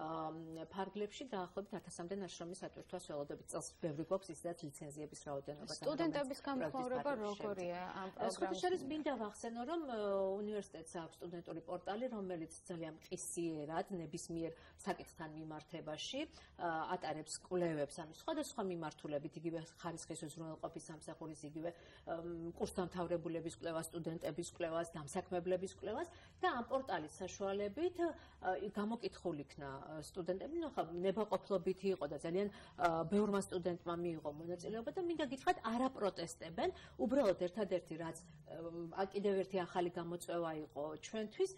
Speaker 8: ფარგლებში დაახლოებით 1000-მდე ნაშრომის ატვირთვას ველოდებით. წელს ბევრი გვაქვს ისედაც ლიცენზიების რაოდენობა.
Speaker 3: სტუდენტების გამხმაურება როგორია ამ პროგრამაში?
Speaker 8: შორის მინდა ვახსენო, რომ უნივერსიტეტს აქვს სტუდენტური პორტალი, რომელიც ძალიან მყისიერად ნებისმიერ საკითხთან მიმართებაში ატარებს კვლევებს, ანუ სხვადასხვა მიმართულებით, იგივე ხარისხის უზრუნველყოფის სამსახურის, იგივე კურსდამთავრებულების კვლევას, სტუდენტების კვლევას, დამსაქმებლების კვლევას და ამ პორტალის საშუალებით გამოკითხული იქნა სტუდენტები, ნებაყოფლობითი იყო და ძალიან ბევრმა სტუდენტმა მიიღო მონაწილეობა და მინდა გითხრათ, არა პროტესტებენ, უბრალოდ ერთადერთი რაც კიდევ ერთი ახალი გამოწვევა იყო ჩვენთვის,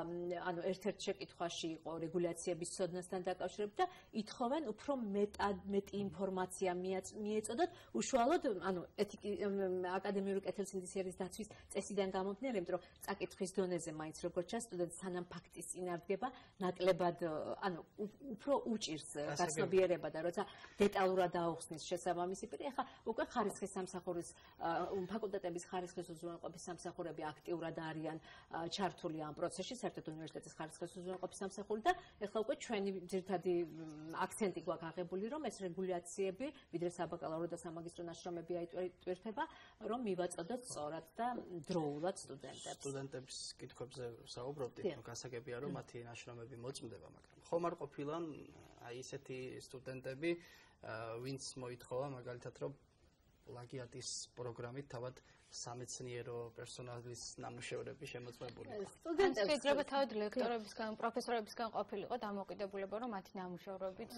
Speaker 8: ანუ ერთ-ერთ შეკითხვაში იყო რეგულაციების ცოდნასთან დაკავშირებით და ითხოვენ უფრო მეტი ინფორმაცია მიეწოდოთ, უშუალოდ, ანუ აკადემიური კეთილსინდისიერის დაცვის წესიდან გამომდინარე, იმიტომ რომ წაკითხვის დონეზე მაინც როგორც ჩანს, სტუდენტს სანამ ფაქტის წინარდგება ნაკლებად, ანუ უფრო უჭირს გაცნობიერება და როცა დეტალურად აუხსნის შესაბამისი პირი, ახლა უკვე ხარისხის სამსახურის ფაკულტეტების ხარისხის უზრუნველყოფის სამსახურები აქტიურად არიან ჩართული ამ პროცესში, საერთოდ უნივერსიტეტის ხარისხის უზრუნველყოფის სამსახური და ახლა უკვე ჩვენი ძირითადი აქცენტი გვაქვს აღებული, რომ ეს რეგულაციები, ვიდრე საბაკალავრო და სამაგისტრო ნაშრომები აიტვირთება, რომ მივაწოდოთ სწორად და დროულად სტუდენტებს.
Speaker 5: სტუდენტების კითხვებზე საუბრობდით, გასაგებია, რომ მათი ნაშრომები მოწმდება, მაგრამ ხომ არ ყოფილა აი ესეთი სტუდენტები, ვინც მოითხოვა მაგალითად, რომ პლაგიატის პროგრამით თავად სამეცნიერო პერსონალის ნამუშევრები შემოწმებული.
Speaker 3: სტუდენტებს შეიძლება თავად ლექტორებისგან, პროფესორებისგან ყოფილიყო დამოკიდებულება, რომ მათი ნამუშევრებით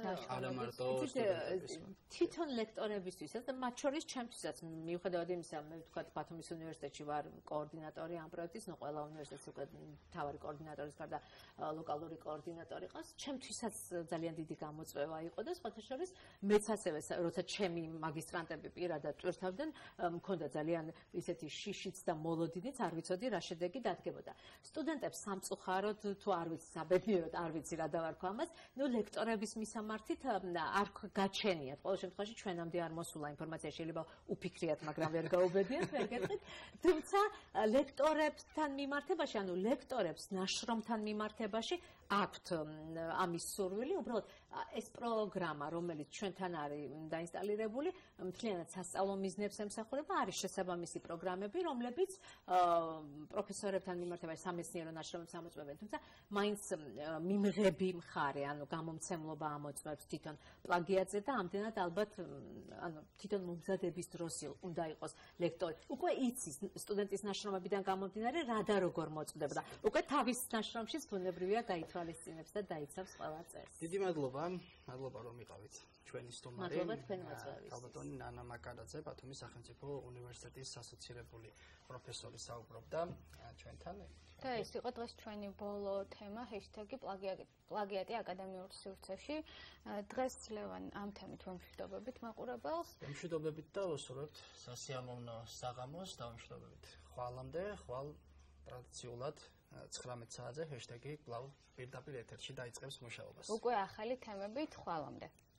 Speaker 8: თვითონ ლექტორებისთვისაც და მათ შორის ჩემთვისაც, მიუხედავად იმისა, მე ვთქვათ, ბათუმის უნივერსიტეტში ვარ კოორდინატორი ამ პროექტის, ყველა უნივერსიტეტს უკვე მთავარი კოორდინატორის გარდა ლოკალური კოორდინატორი ყავს. ჩემთვისაც ძალიან დიდი გამოწვევა იყო და სხვათა შორის მეც ასევე, როცა ჩემი მაგისტრანტები პირადად ტვირთავდნენ, მქონდა ძალიან ისეთი შიშიც და მოლოდინიც, არ ვიცოდი რა შედეგი დადგებოდა. სტუდენტებს სამწუხაროდ თუ არ ვიცი, საბედნიეროდ არ ვიცი რა დავარქვა ამას, ლექტორების მისამართით არ გაჩენიათ. ყოველ შემთხვევაში ჩვენამდე არ მოსულა ინფორმაცია, შეიძლება უფიქრიათ, მაგრამ ვერ გაუბედიათ, ვერ გეტყვით. თუმცა ლექტორებთან მიმართებაში, ანუ ლექტორებს ნაშრომთან მიმართებაში აქვთ ამის სურვილი, უბრალოდ ეს პროგრამა, რომელიც ჩვენთან არის დაინსტალირებული, მთლიანად სასწავლო მიზნებს ემსახურება, არის შესაბამისი პროგრამები, რომლებიც პროფესორებთან მიმართება სამეცნიერო ნაშრომებს ამოწმებენ, თუმცა მაინც მიმღები მხარე, ანუ გამომცემლობა ამოწმებს თვითონ პლაგიატზე და ამდენად ალბათ თვითონ მომზადების დროს უნდა იყოს ლექტორი. უკვე იცის სტუდენტის ნაშრომებიდან გამომდინარე, რა და როგორ მოწმდება და უკვე თავის ნაშრომშიც ბუნებრივია გაითვალისწინებს და დაიცავს ყველა წერს.
Speaker 5: დიდი მადლობა რომ იყავით ჩვენი სტუმარი.
Speaker 8: მადლობა თქვენი მოწვევის.
Speaker 5: ქალბატონი ნანა მაკარაძე, ბათუმის სახელმწიფო უნივერსიტეტის ასოცირებული პროფესორი საუბრობდა ჩვენთან.
Speaker 3: და ეს იყო დღეს ჩვენი ბოლო თემა #პლაგიატი აკადემიურ სივრცეში. დღეს ლევან ამ თემით ვემშვიდობებით მაყურებელს.
Speaker 5: ვემშვიდობებით და ვუსურვებთ სასიამოვნო საღამოს და ვემშვიდობებით. ხვალამდე, ხვალ ტრადიციულად 19 საათზე #კვლავ პირდაპირ ეთერში დაიწყებს მუშაობას.
Speaker 3: უკვე ახალი თემებით ხვალამდე.